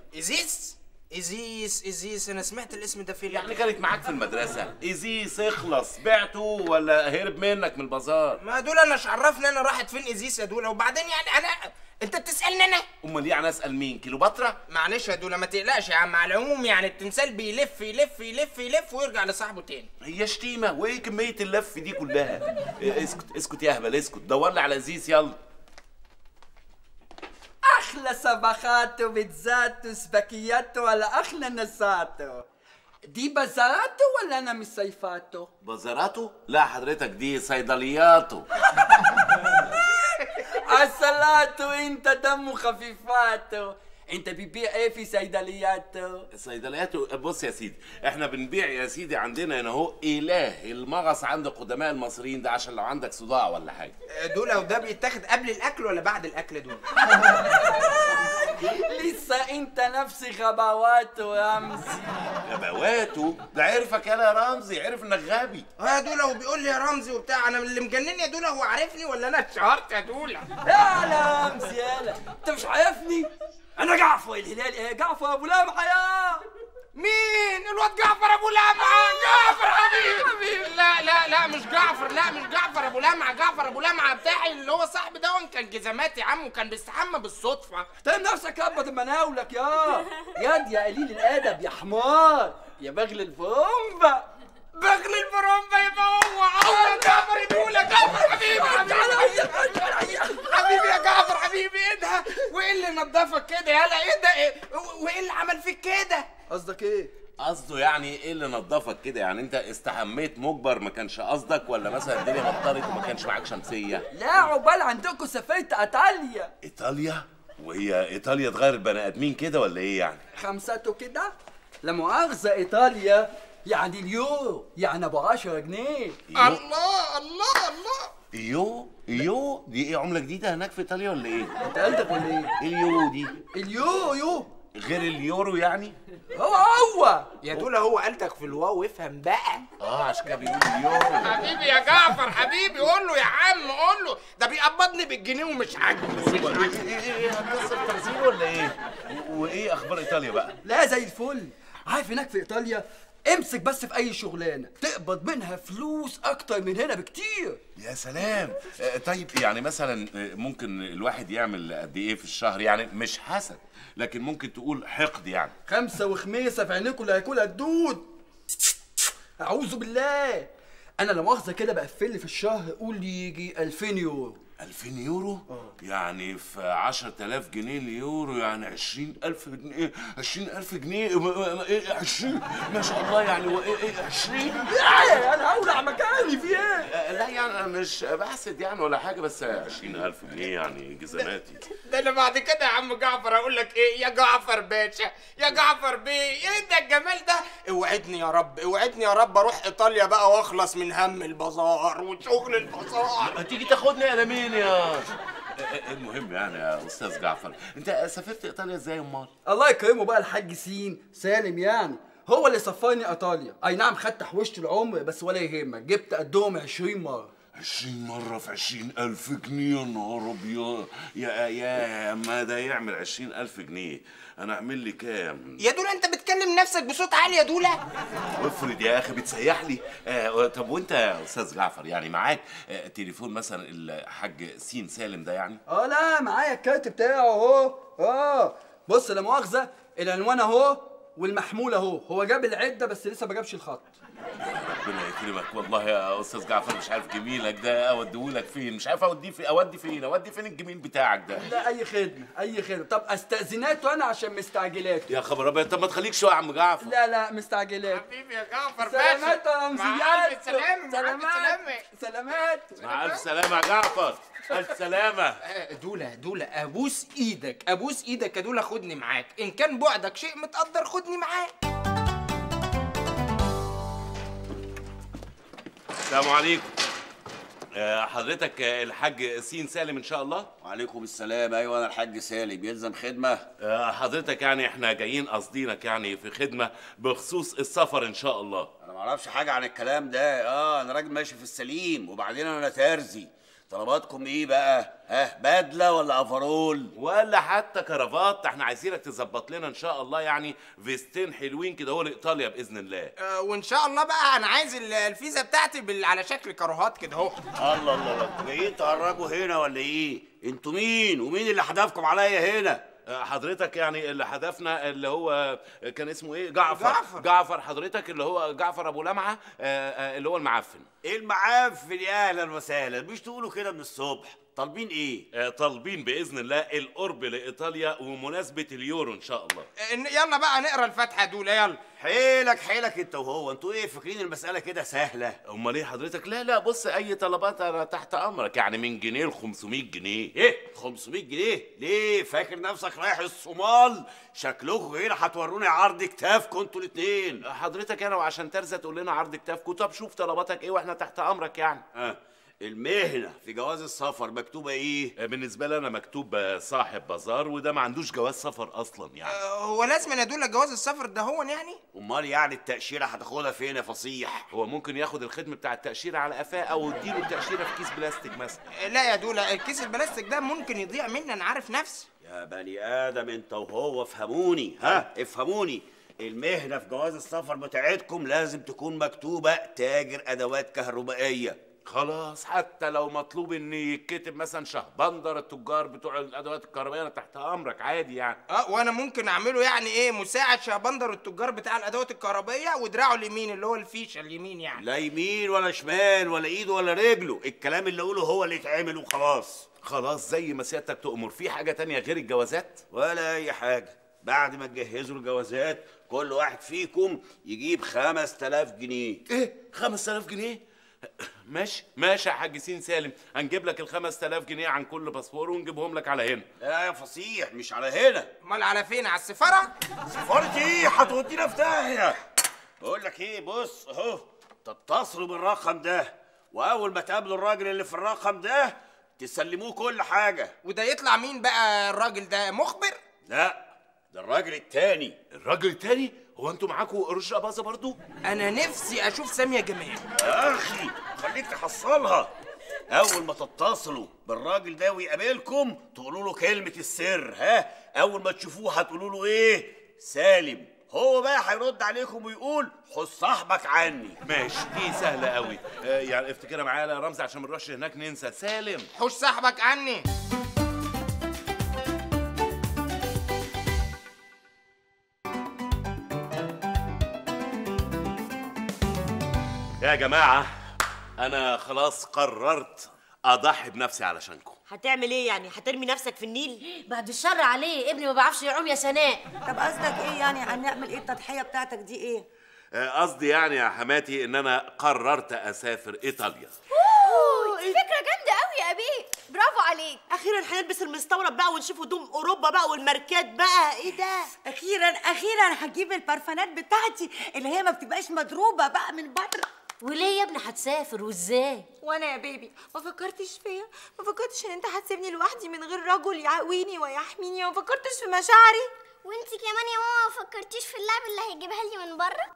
ازيس انا سمعت الاسم ده فين؟ يعني كانت معاك في المدرسه. ازيز اخلص، بعته ولا هرب منك من البازار؟ ما دول انا مش عرفني انا راحت فين ازيس يا دول، وبعدين يعني انا انت بتسالني انا؟ امال يعني اسال مين؟ كيلوباترا؟ معلش يا دول ما تقلقش يا عم، على العموم يعني التمثال بيلف يلف يلف يلف ويرجع لصاحبه تاني. هي شتيمه وايه كميه اللف دي كلها؟ اسكت يا اهبل، اسكت. دور لي على ازيز يلا. احلى صباحاته بيتزاته سباكياته ولا احلى نساته؟ دي بازاراته ولا انا مش صيفاته؟ بازاراته؟ لا حضرتك دي صيدلياته. عسلاته انت دمه خفيفاته. انت بتبيع ايه في صيدلياته؟ صيدلياته بص يا سيدي، احنا بنبيع يا سيدي عندنا هنا اهو اله المغص عند قدماء المصريين، ده عشان لو عندك صداع ولا حاجه. دول وده بيتاخد قبل الاكل ولا بعد الاكل دول؟ لسه انت نفس غباواته يا رمزي. غباواته؟ ده عرفك يا رمزي، عرف انك غبي. يا دولا وبيقول لي يا رمزي وبتاع، انا اللي مجنني يا دولا هو عارفني ولا انا اتشهرت يا دولا؟ يا رمزي يالا انت مش عارفني؟ انا جعفر الهلالي. ايه جعفر ابو لمعه يا مين؟ الواد جعفر ابو لمعه. جعفر حبيبي. لا مش جعفر، لا مش جعفر ابو لمعه. جعفر ابو لمعه بتاعي اللي هو صاحبي ده كان جزمات يا عم وكان بيستحمى بالصدفه. احترم نفسك يا ابا مناولك ياد يا قليل الادب يا حمار يا بغل الفرنبه. بغل الفرنبه يبقى هو جعفر يقول. جعفر حبيبي حبيبي يا جعفر حبيبي. ايه ده؟ وايه اللي نضفك كده يالا؟ ايه ده؟ وايه اللي عمل فيك كده؟ قصدك ايه؟ قصده يعني ايه اللي نضفك كده؟ يعني انت استحميت مجبر ما كانش قصدك، ولا مثلا الدنيا مطرت وما كانش معاك شمسيه؟ لا عقبال عندكم سافرت ايطاليا. ايطاليا؟ وهي ايطاليا تغير البني ادمين كده ولا ايه يعني؟ خمسته كده؟ لا مؤاخذه ايطاليا يعني اليورو يعني ابو 10 جنيه. الله ايو دي ايه؟ عمله جديده هناك في ايطاليا ولا ايه؟ انت قلتك ولا ايه؟ اليورو دي اليورو غير اليورو يعني؟ هو يا دولا هو قالتك في الواو افهم بقى. عشان كده بيقول اليورو. حبيبي يا جعفر حبيبي قول له يا عم، قول له ده بيقبضني بالجنيه ومش عاجبه. ايه هتكسر تمثيل ولا ايه؟ وايه اخبار ايطاليا بقى؟ لا زي الفل. عارف هناك في ايطاليا امسك بس في اي شغلانه تقبض منها فلوس اكتر من هنا بكتير. يا سلام. طيب يعني مثلا ممكن الواحد يعمل قد ايه في الشهر؟ يعني مش حسد لكن ممكن تقول حقد يعني. 5 وخميسه في عينيكم اللي هياكلها الدود. اعوذ بالله. انا لا مؤاخذه كده بقفل لي في الشهر قول لي يجي 2000 يورو. 2000 يورو؟ يعني في 10000 جنيه اليورو يعني 20000 جنيه. 20000 جنيه 20 ما شاء الله يعني. وايه 20؟ انا اولع مكاني في ايه؟ لا يعني انا مش بحسد يعني ولا حاجه، بس 20000 جنيه يعني جزماتي. ده انا بعد كده يا عم جعفر اقول لك ايه؟ يا جعفر باشا، يا جعفر بيه، ايه ده الجمال ده؟ اوعدني يا رب، اوعدني يا رب اروح ايطاليا بقى واخلص من هم البازار وشغل البازار. هتيجي تاخدني انا مين يا المهم يعني يا استاذ جعفر، انت سافرت ايطاليا ازاي امال؟ الله يكرمه بقى الحاج سالم يعني هو اللي سفرني ايطاليا. اي نعم خدت حوشت العمر بس ولا يهمك، جبت قدهم 20 مره. 20 مرة في 20,000 جنيه، يا نهار أبيض. يا ما ده يعمل 20,000 جنيه، أنا أعمل لي كام؟ يا دولا أنت بتكلم نفسك بصوت عالي يا دولا؟ وافرض يا أخي بتسيح لي. طب وأنت يا أستاذ جعفر يعني معاك تليفون مثلا الحاج سين سالم ده يعني؟ لا معايا الكارت بتاعه اهو. بص لا مؤاخذة، العنوان اهو والمحمول اهو. هو جاب العدة بس لسه ما جابش الخط. ربنا يكرمك والله يا استاذ جعفر. مش عارف جميلك ده اوديهولك فين، مش عارف اودي فين الجميل بتاعك ده. لا اي خدمه. طب استاذناته انا عشان مستعجلاته. يا خبر ابيض، طب ما تخليك شويه يا عم جعفر. لا مستعجلات. حبيبي يا جعفر سلامات يا رمزيات. سلامات. مع الف سلامه يا جعفر، الف سلامه. دولا ابوس ايدك يا دولا، خدني معاك. ان كان بعدك شيء متقدر خدني معاك. السلام عليكم. حضرتك الحاج سين سالم ان شاء الله؟ وعليكم السلام. ايوه انا الحاج سالم، يلزم خدمه؟ حضرتك يعني احنا جايين قاصدينك يعني في خدمه بخصوص السفر ان شاء الله. انا ما اعرفش حاجه عن الكلام ده. انا راجل ماشي في السليم، وبعدين انا ترزي. طلباتكم ايه بقى؟ بدله ولا افرول ولا حتى كرافات؟ احنا عايزينك تظبط لنا ان شاء الله يعني فيستين حلوين كده هو لايطاليا باذن الله. وان شاء الله بقى انا عايز الفيزا بتاعتي على شكل كراهات كده اهو. الله انتوا جايين تهرجوا هنا ولا ايه؟ انتوا مين ومين اللي حدفكم عليا هنا؟ حضرتك يعني اللي حدفنا اللي هو كان اسمه ايه؟ جعفر حضرتك اللي هو جعفر ابو لمعه، اللي هو المعفن. ايه المعفن؟ يا اهلا وسهلا. مش تقولوا كده من الصبح؟ طالبين ايه؟ طالبين باذن الله القرب لايطاليا ومناسبه اليورو ان شاء الله. يلا بقى نقرا الفاتحه دول. يلا حيلك انت وهو. انتوا ايه فاكرين المساله كده سهله؟ امال ايه حضرتك؟ لا بص، اي طلبات انا تحت امرك، يعني من جنيه ل 500 جنيه. ايه 500 جنيه؟ ليه فاكر نفسك رايح الصومال؟ شكلكم هنا هتوروني عرض كتافكم انتوا الاثنين. حضرتك انا وعشان ترزه تقول لنا عرض كتافكم؟ طب شوف طلباتك ايه واحنا تحت امرك يعني. المهنة في جواز السفر مكتوبة ايه؟ بالنسبة لي انا مكتوب صاحب بازار، وده ما عندوش جواز سفر اصلا يعني. هو لازم انا ادول جواز السفر ده هو يعني؟ امال يعني التأشيرة هتاخدها فين يا فصيح؟ هو ممكن ياخد الخدمة بتاع التأشيرة على قفاه، او اديله التأشيرة في كيس بلاستيك مثلا. لا يا دولا، الكيس البلاستيك ده ممكن يضيع مني، انا عارف نفسي. يا بني ادم انت وهو افهموني. افهموني. المهنة في جواز السفر بتاعتكم لازم تكون مكتوبة تاجر ادوات كهربائية. خلاص، حتى لو مطلوب ان يتكتب مثلا شهبندر التجار بتوع الادوات الكهربائيه، انا تحت امرك عادي يعني. وانا ممكن اعمله يعني ايه؟ مساعد شهبندر التجار بتاع الادوات الكهربائيه، ودراعه اليمين اللي هو الفيشه اليمين يعني. لا يمين ولا شمال ولا ايده ولا رجله، الكلام اللي اقوله هو اللي يتعمل وخلاص. خلاص زي ما سيادتك تؤمر. في حاجه تانية غير الجوازات؟ ولا اي حاجه. بعد ما تجهزوا الجوازات كل واحد فيكم يجيب 5000 جنيه. ايه 5000 جنيه؟ ماشي يا حاج سين سالم، هنجيب لك ال 5000 جنيه عن كل باسبور ونجيبهم لك على هنا. لا يا فصيح، مش على هنا. امال على فين؟ على السفاره؟ سفاره ايه؟ هتودينا في داهيه. بقول لك ايه، بص اهو، تتصلوا بالرقم ده، واول ما تقابلوا الراجل اللي في الرقم ده تسلموه كل حاجه. وده يطلع مين بقى الراجل ده؟ مخبر؟ لا، ده الراجل التاني. الراجل التاني؟ هو انتوا معاكوا قروش باظه برضو؟ انا نفسي اشوف ساميه جمال. يا اخي خليك تحصلها. اول ما تتصلوا بالراجل ده ويقابلكم تقولوا له كلمه السر. اول ما تشوفوه هتقولوا له ايه؟ سالم. هو بقى هيرد عليكم ويقول خد صاحبك عني. ماشي، دي سهله قوي. يعني افتكرها معايا يا رمزي عشان ما نروحش هناك ننسى. سالم حوش صاحبك عني. يا جماعة أنا خلاص قررت أضحي بنفسي علشانكم. هتعمل إيه يعني؟ هترمي نفسك في النيل؟ بعد الشر عليه، ابني ما بيعرفش يعوم يا سناء. طب قصدك إيه يعني؟ هنعمل إيه؟ التضحية بتاعتك دي إيه؟ قصدي يعني يا حماتي إن أنا قررت أسافر إيطاليا. دي فكرة جامدة قوي يا أبي، برافو عليك. أخيرا هنلبس المستورد بقى ونشوف هدوم أوروبا بقى والماركات بقى. إيه ده؟ أخيرا هجيب البرفانات بتاعتي اللي هي ما بتبقاش مضروبة بقى من بره. وليه يا ابني هتسافر وازاي؟ وانا يا بيبي ما فكرتش فيا، ما فكرتش ان انت هتسيبني لوحدي من غير رجل يعويني ويحميني، ما فكرتش في مشاعري. وانت كمان يا ماما ما فكرتيش في اللعب اللي هيجيبها لي من بره؟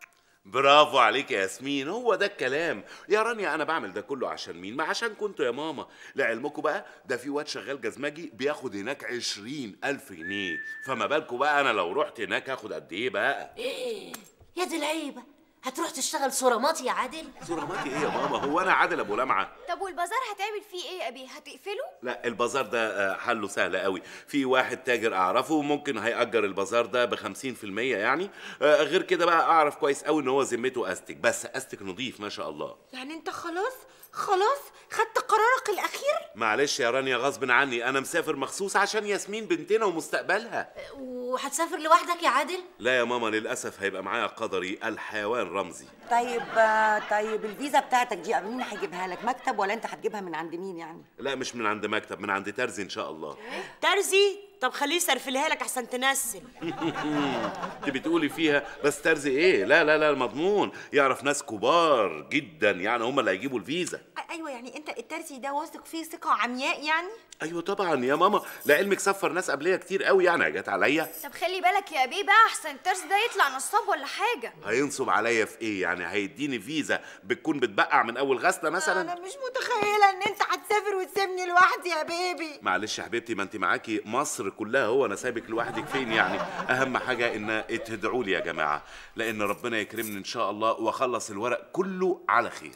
برافو عليك يا ياسمين، هو ده الكلام يا رانيا. انا بعمل ده كله عشان مين؟ ما عشان كنتوا يا ماما. لعلمكم بقى ده في واد شغال جزمجي بياخد هناك 20,000 جنيه، فما بالكم بقى انا لو رحت هناك هاخد قد ايه بقى؟ ايه يا دي العيبه، هتروح تشتغل صوراماتي يا عادل؟ صوراماتي ايه يا ماما؟ هو انا عادل ابو لمعه؟ طب والبازار هتعمل فيه ايه يا ابي؟ هتقفله؟ لا البازار ده حله سهل قوي. في واحد تاجر اعرفه ممكن هيأجر البازار ده ب 50% يعني. غير كده بقى اعرف كويس قوي ان هو ذمته استك، بس استك نظيف ما شاء الله. يعني انت خلاص خدت قرارك الاخير؟ معلش يا رانيا غصب عني، انا مسافر مخصوص عشان ياسمين بنتنا ومستقبلها. وهتسافر لوحدك يا عادل؟ لا يا ماما للاسف هيبقى معايا قدري الحيوان رمزي. طيب الفيزا بتاعتك دي مين هيجيبها لك؟ مكتب ولا انت هتجيبها من عند مين يعني؟ لا مش من عند مكتب، من عند ترزي ان شاء الله. ترزي؟ طب خليه يسرفلها لك احسن تنسل. انت بتقولي فيها بس ترزي ايه؟ لا لا لا مضمون، يعرف ناس كبار جدا يعني هم اللي هيجيبوا الفيزا. ايوه يعني انت الترزي ده واثق فيه ثقه عمياء يعني؟ ايوه طبعا يا ماما، لعلمك سفر ناس قبليه كتير قوي يعني، جت عليا. طب خلي بالك يا ابي بقى احسن الترس ده يطلع نصاب ولا حاجه. هينصب عليا في ايه يعني؟ هيديني فيزا بتكون بتبقع من اول غسله مثلا؟ انا مش متخيله ان انت هتسافر وتسيبني لوحدي يا بيبي. معلش يا حبيبتي، ما انت معاكي مصر كلها، هو انا سايبك لوحدك فين يعني؟ اهم حاجه ان تدعوا لي يا جماعه، لان ربنا يكرمني ان شاء الله واخلص الورق كله على خير.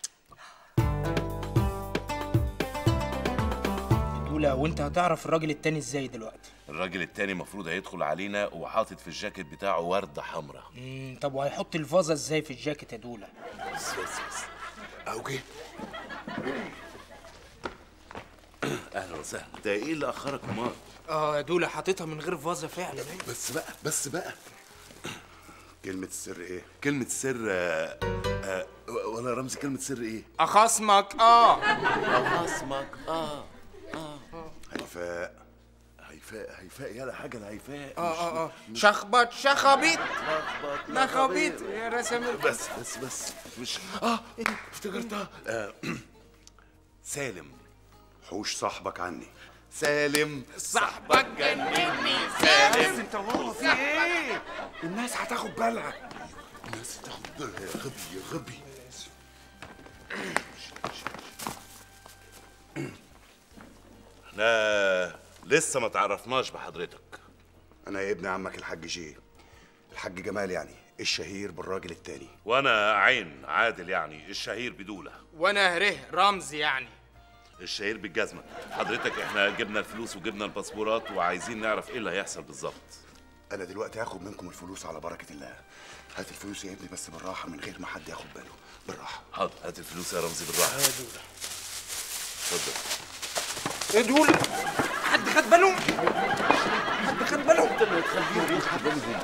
دولا وانت هتعرف الراجل التاني ازاي دلوقتي؟ الراجل التاني المفروض هيدخل علينا وحاطط في الجاكيت بتاعه ورده حمراء. طب وهيحط الفازه ازاي في الجاكيت يا دولا؟ بس اهو جه. اهلا وسهلا. ده ايه اللي اخرك امال؟ يا دولا حاططها من غير فازه فعلا. بس بقى كلمة السر ايه؟ كلمة السر ولا رمزي كلمة سر ايه؟ اخصمك اخصمك هيفاء يلا حاجة الهيفاء. شخبط شخبيط لخبيط يا رسم. بس مش افتكرتها. سالم. حوش صاحبك عني. سالم صاحبك جنني. سالم انت والله في ايه؟ الناس هتاخد بالها. الناس هتاخد بالها يا غبي. احنا لسه ما تعرفناش بحضرتك. انا يا ابن عمك الحاج جي، الحاج جمال يعني الشهير بالراجل التاني. وانا عين عادل يعني الشهير بدوله. وانا هره رمزي يعني الشهير بالجزمه. حضرتك احنا جبنا الفلوس وجبنا الباسبورات وعايزين نعرف ايه اللي هيحصل بالظبط. انا دلوقتي هاخد منكم الفلوس على بركه الله. هات الفلوس يا ابني بس بالراحه من غير ما حد ياخد باله. بالراحه. حاضر هات الفلوس يا رمزي بالراحه. يا دولا اتفضل. يا دولا حد خد باله؟ حد خد باله؟ انت اللي هتخليهم ياخد بالهم.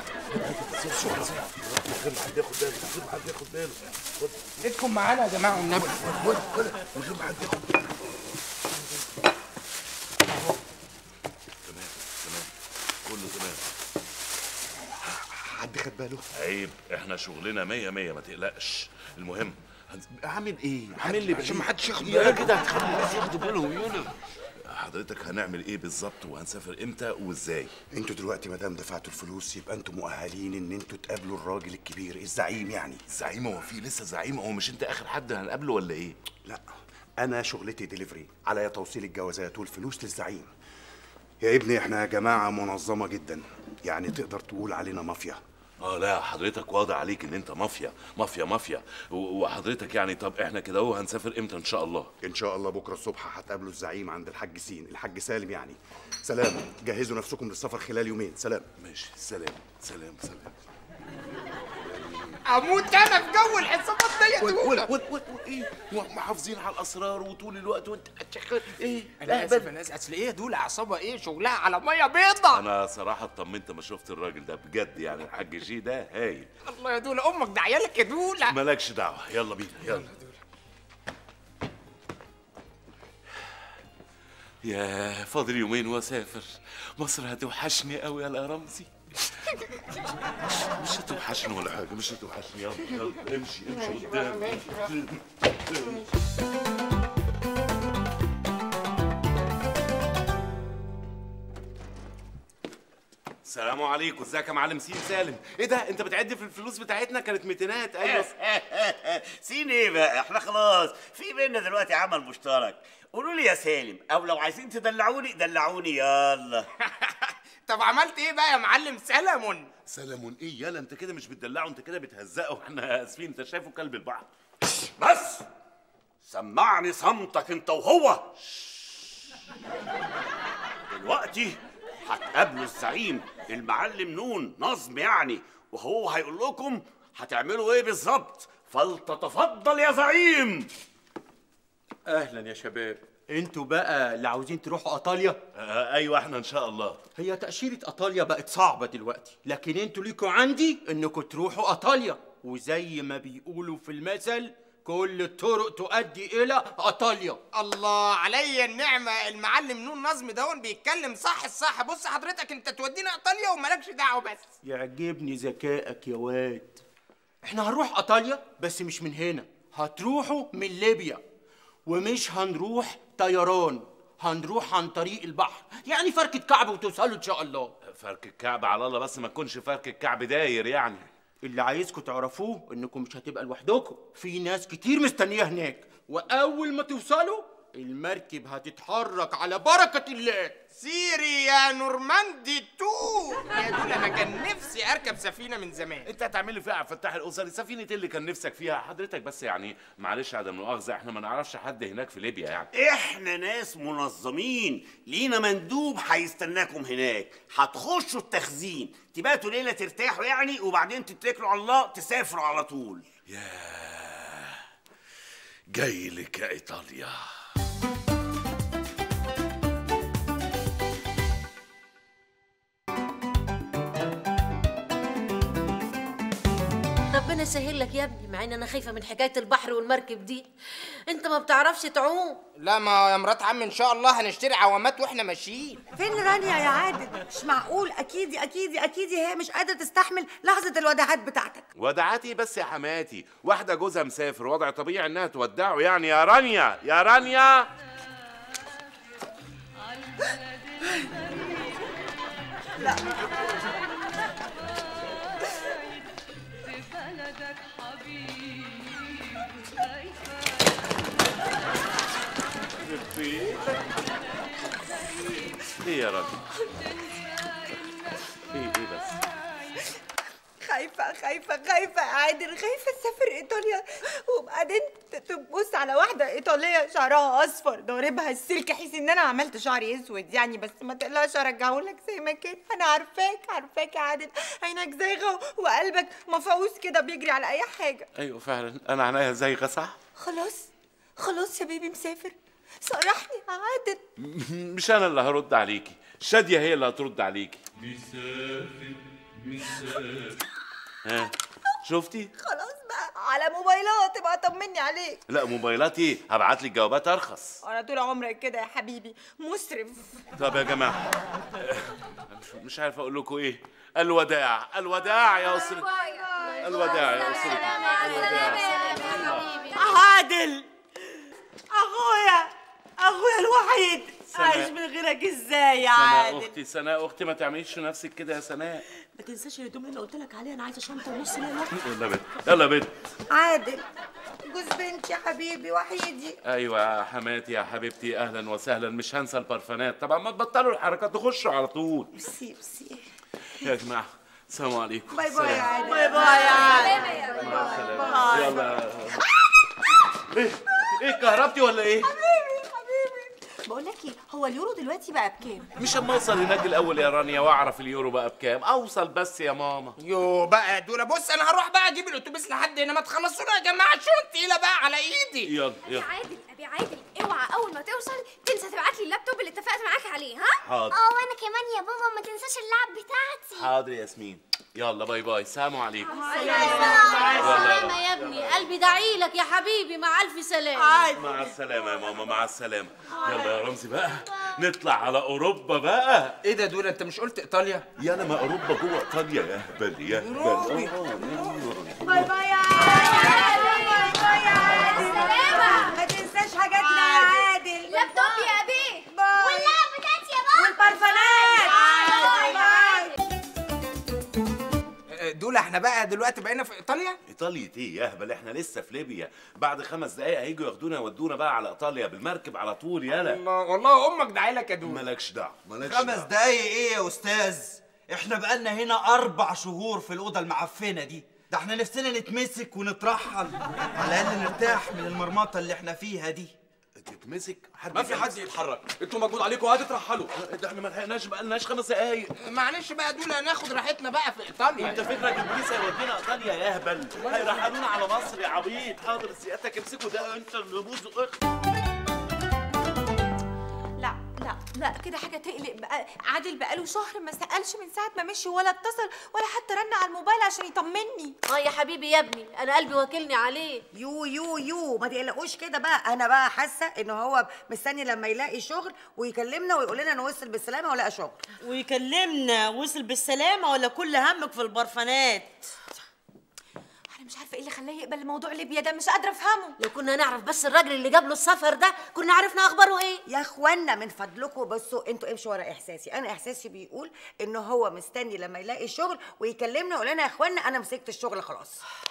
من غير ما حد ياخد باله، من غير ما حد ياخد باله. ايدكم معانا يا جماعه والنبي. من غير ما حد ياخد باله. تمام كله تمام. حد خد باله؟ عيب، احنا شغلنا 100 100 ما تقلقش. المهم عامل ايه؟ عامل لي عشان ما حدش ياخد باله. باله كده هتخلي الناس ياخدوا بالهم يولا. حضرتك هنعمل ايه بالظبط وهنسافر امتى وازاي؟ انتوا دلوقتي ما دام دفعتوا الفلوس يبقى انتوا مؤهلين ان انتوا تقابلوا الراجل الكبير الزعيم يعني. الزعيم؟ هو في لسه زعيم؟ هو مش انت اخر حد هنقابله ولا ايه؟ لا انا شغلتي ديليفري، عليا توصيل الجوازات والفلوس للزعيم. يا ابني احنا جماعه منظمه جدا، يعني تقدر تقول علينا مافيا. لا حضرتك واضح عليك ان انت مافيا وحضرتك يعني. طب احنا كده اهو هنسافر امتى ان شاء الله؟ ان شاء الله بكره الصبح هتقابلوا الزعيم عند الحاج الحاج سالم يعني. سلام، جهزوا نفسكم للسفر خلال يومين. سلام. ماشي سلام. اموت انا في جو الحسابات ديت. ايه محافظين على الاسرار وطول الوقت وانت ايه؟ انا اسف اصل ايه دول اعصابها ايه شغلها على ميه بيضه. انا صراحه اطمنت ما شفت الراجل ده بجد يعني. الحاج جي ده هايل. الله يا دولا امك ده عيالك يا دولا. مالكش دعوه، يلا بينا يلا. يا فاضل يومين واسافر. مصر هتوحشني قوي يا رمزي. مش هتوحشني ولا حاجه، مش هتوحشني. يلا امشي قدام. السلام عليكم، ازيك يا معلم سالم؟ ايه ده انت بتعد في الفلوس بتاعتنا؟ كانت 200. ايوه. سين ايه بقى؟ احنا خلاص في بينا دلوقتي عمل مشترك. قولوا لي يا سالم، او لو عايزين تدلعوني دلعوني يلا. طب عملت ايه بقى يا معلم سلمون؟ سلمون ايه يالا؟ انت كده مش بتدلعه، انت كده بتهزقه. احنا اسفين، انت شايفه كلب البحر. بس سمعني صمتك انت وهو. دلوقتي هتقابلوا الزعيم المعلم نون نظم يعني، وهو هيقول لكم هتعملوا ايه بالظبط، فلتتفضل يا زعيم. اهلا يا شباب. انتوا بقى اللي عاوزين تروحوا ايطاليا؟ ايوه احنا ان شاء الله. هي تأشيرة ايطاليا بقت صعبة دلوقتي، لكن انتوا ليكوا عندي انكم تروحوا ايطاليا، وزي ما بيقولوا في المثل كل الطرق تؤدي الى ايطاليا. الله عليا النعمه، المعلم نون نظم دون بيتكلم صح الصح. بص حضرتك انت تودينا ايطاليا ومالكش دعوه بس. يعجبني ذكائك يا واد. احنا هنروح ايطاليا بس مش من هنا، هتروحوا من ليبيا، ومش هنروح طيران، هنروح عن طريق البحر، يعني فركة كعب وتوصلوا ان شاء الله. فرك الكعب على الله، بس ما تكونش فرك الكعب داير يعني. اللي عايزكم تعرفوه انكم مش هتبقى لوحدكم، في ناس كتير مستنيه هناك، واول ما توصلوا المركب هتتحرك على بركة الله. سيري يا نورماندي تو. يا دول انا كان نفسي اركب سفينه من زمان. انت هتعمل لي فيها عبد الفتاح الاسري؟ سفينه اللي كان نفسك فيها حضرتك؟ بس يعني معلش عدم مؤاخذه، احنا ما نعرفش حد هناك في ليبيا يعني. احنا ناس منظمين، لينا مندوب هيستناكم هناك، هتخشوا التخزين، تباتوا ليله ترتاحوا يعني، وبعدين تتكلوا على الله تسافروا على طول. ياه، جاي لك يا ايطاليا. ربنا يسهل لك يا ابني، مع ان انا خايفه من حكايه البحر والمركب دي. انت ما بتعرفش تعوم. لا ما يا مرات عم ان شاء الله هنشتري عوامات واحنا ماشيين. فين رانيا يا عادل؟ مش معقول، اكيد هي مش قادره تستحمل لحظه الوداعات بتاعتك. وداعاتي بس يا حماتي، واحده جوزها مسافر، وضع طبيعي انها تودعه يعني. يا رانيا يا رانيا. لا ايه يا راجل؟ ايه بس؟ خايفه يا عادل، خايفه تسافر ايطاليا وبعدين تبص على واحده ايطاليه شعرها اصفر ضاربها السلك، حيث ان انا عملت شعري اسود يعني، بس ما تقلقش ارجعهولك زي ما كان. انا عارفاك يا عادل، عينك زايغه وقلبك مفعوص كده بيجري على اي حاجه. ايوه فعلا انا عينيا زايغه صح. خلاص يا بيبي مسافر، صرحني يا عادل. مش انا اللي هرد عليكي، شاديه هي اللي هترد عليكي. مسافر. ها شفتي؟ خلاص بقى على موبايلات تبقى طمني عليك. لا موبايلات ايه؟ هبعت لك جوابات ارخص. انا طول عمرك كده يا حبيبي مسرف. طب يا جماعه مش عارف اقول لكم ايه. الوداع يا اسرتي، الوداع يا اسرتي. عادل اخويا الوحيد، عايش من غيرك ازاي يا عادل؟ سناء اختي ما تعمليش نفسك كده يا سناء. ما تنساش الهدوم اللي قلت لك عليها، انا عايزه شنطه ونص ليله. يلا بنت. عادل جوز بنتي يا حبيبي وحيدي. ايوه يا حماتي يا حبيبتي، اهلا وسهلا. مش هنسى البرفانات طبعا، ما تبطلوا الحركات تخشوا على طول. ميرسي يا جماعه السلام عليكم. باي باي يا عادل. باي باي يا عادل. مع السلامه. يلا. ايه كهربتي ولا ايه؟ بقول لك ايه، هو اليورو دلوقتي بقى بكام؟ مش اما اوصل هناك الاول يا رانيا واعرف اليورو بقى بكام. اوصل بس يا ماما. يو بقى يا دولا، بص انا هروح بقى اجيب الاتوبيس لحد هنا، ما تخلصونا يا جماعه، الشنطه تقيله بقى على ايدي. يلا ابي عادل اوعى اول ما توصل تنسى تبعت لي اللابتوب اللي اتفقت معاك عليه. ها حاضر. وانا كمان يا بابا ما تنساش اللعب بتاعتي. حاضر ياسمين. يلا باي باي، سلام عليكم. سلامة يا ابني، قلبي دعيلك يا حبيبي، مع الف سلامه. مع السلامه يا ماما، مع السلامه. يلا يا رمزي بقى نطلع على اوروبا بقى. ايه ده دول، انت مش قلت ايطاليا؟ يا ما اوروبا جوه ايطاليا يا هبل يا هبل. باي باي يا عادل. باي باي يا عادل. ما تنساش حاجاتنا يا عادل. لابتوب يا ابي باي. واللعب بتاعتي يا بابا والبرفانات. باي باي. احنا بقى دلوقتي بقينا في ايطاليا؟ ايطاليا ايه يا هبل؟ احنا لسه في ليبيا، بعد 5 دقايق هيجوا ياخدونا يودونا بقى على ايطاليا بالمركب على طول. يلا الله والله امك دعي لك يا دود. مالكش دعوه 5 دقايق ايه يا استاذ؟ احنا بقالنا هنا 4 شهور في الاوضه المعفنه دي، ده احنا نفسنا نتمسك ونترحل على الاقل نرتاح من المرمطه اللي احنا فيها دي. تتمسك؟ ما في حد يتحرك، انتوا مجهود عليكم هتترحلوا. ده احنا ما لحقناش، بقالناش 5 دقايق. معلش بقى دول هناخد راحتنا بقى في ايطاليا. انت فكرك البوليس هيودينا ايطاليا يا اهبل؟ هيرحلونا على مصر يا عبيط. حاضر سيادتك امسكوا ده انت اللي بوز لا لا لا كده حاجه تقلق بقى. عادل بقاله شهر ما سالش من ساعه ما مشي، ولا اتصل ولا حتى رن على الموبايل عشان يطمني. يا حبيبي يا ابني، انا قلبي واكلني عليه. يو ما تقلقوش كده بقى. انا بقى حاسه ان هو مستني لما يلاقي شغل ويكلمنا ويقول لنا انه وصل بالسلامه ولا شغل. ويكلمنا وصل بالسلامه ولا كل همك في البرفانات؟ انا مش عارفه ايه اللي خلاه يقبل موضوع ليبيا ده، مش قادره افهمه. لو كنا نعرف بس الراجل اللي جاب له السفر ده كنا عرفنا اخباره ايه. يا اخوانا من فضلكم بصوا انتوا امشوا ورا احساسي. انا احساسي بيقول ان هو مستني لما يلاقي شغل ويكلمنا ويقول لنا يا اخوانا انا مسكت الشغل خلاص.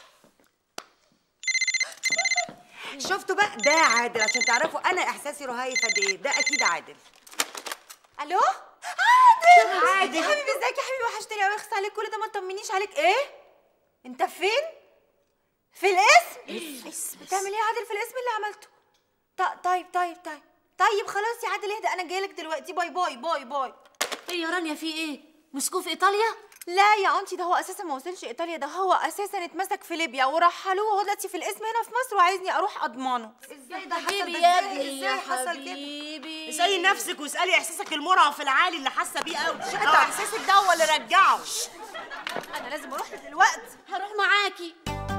شفتوا بقى؟ ده عادل عشان تعرفوا انا احساسي رهيف قد ايه. ده اكيد عادل. الو عادل حبيبي، ازيك يا حبيبي؟ وحشتني قوي. اخس عليك كل ده ما تطمنيش عليك. ايه انت فين؟ في الاسم؟ بتعمل ايه يا عادل في الاسم اللي عملته؟ طيب خلاص يا عادل اهدى، انا جايلك دلوقتي. باي باي باي باي. ايه يا رانيا في ايه؟ مسكوه في ايطاليا؟ لا يا انتي، ده هو اساسا ما وصلش ايطاليا، ده هو اساسا اتمسك في ليبيا ورحلوه، وهو دلوقتي في الاسم هنا في مصر وعايزني اروح اضمانه. ازاي ده حبيبي يا ابني يا حبيبي؟ اسالي نفسك واسالي احساسك المرهف العالي اللي حاسه بيه قوي. احساسك ده هو اللي رجعه. انا لازم اروح دلوقتي. هروح معاكي.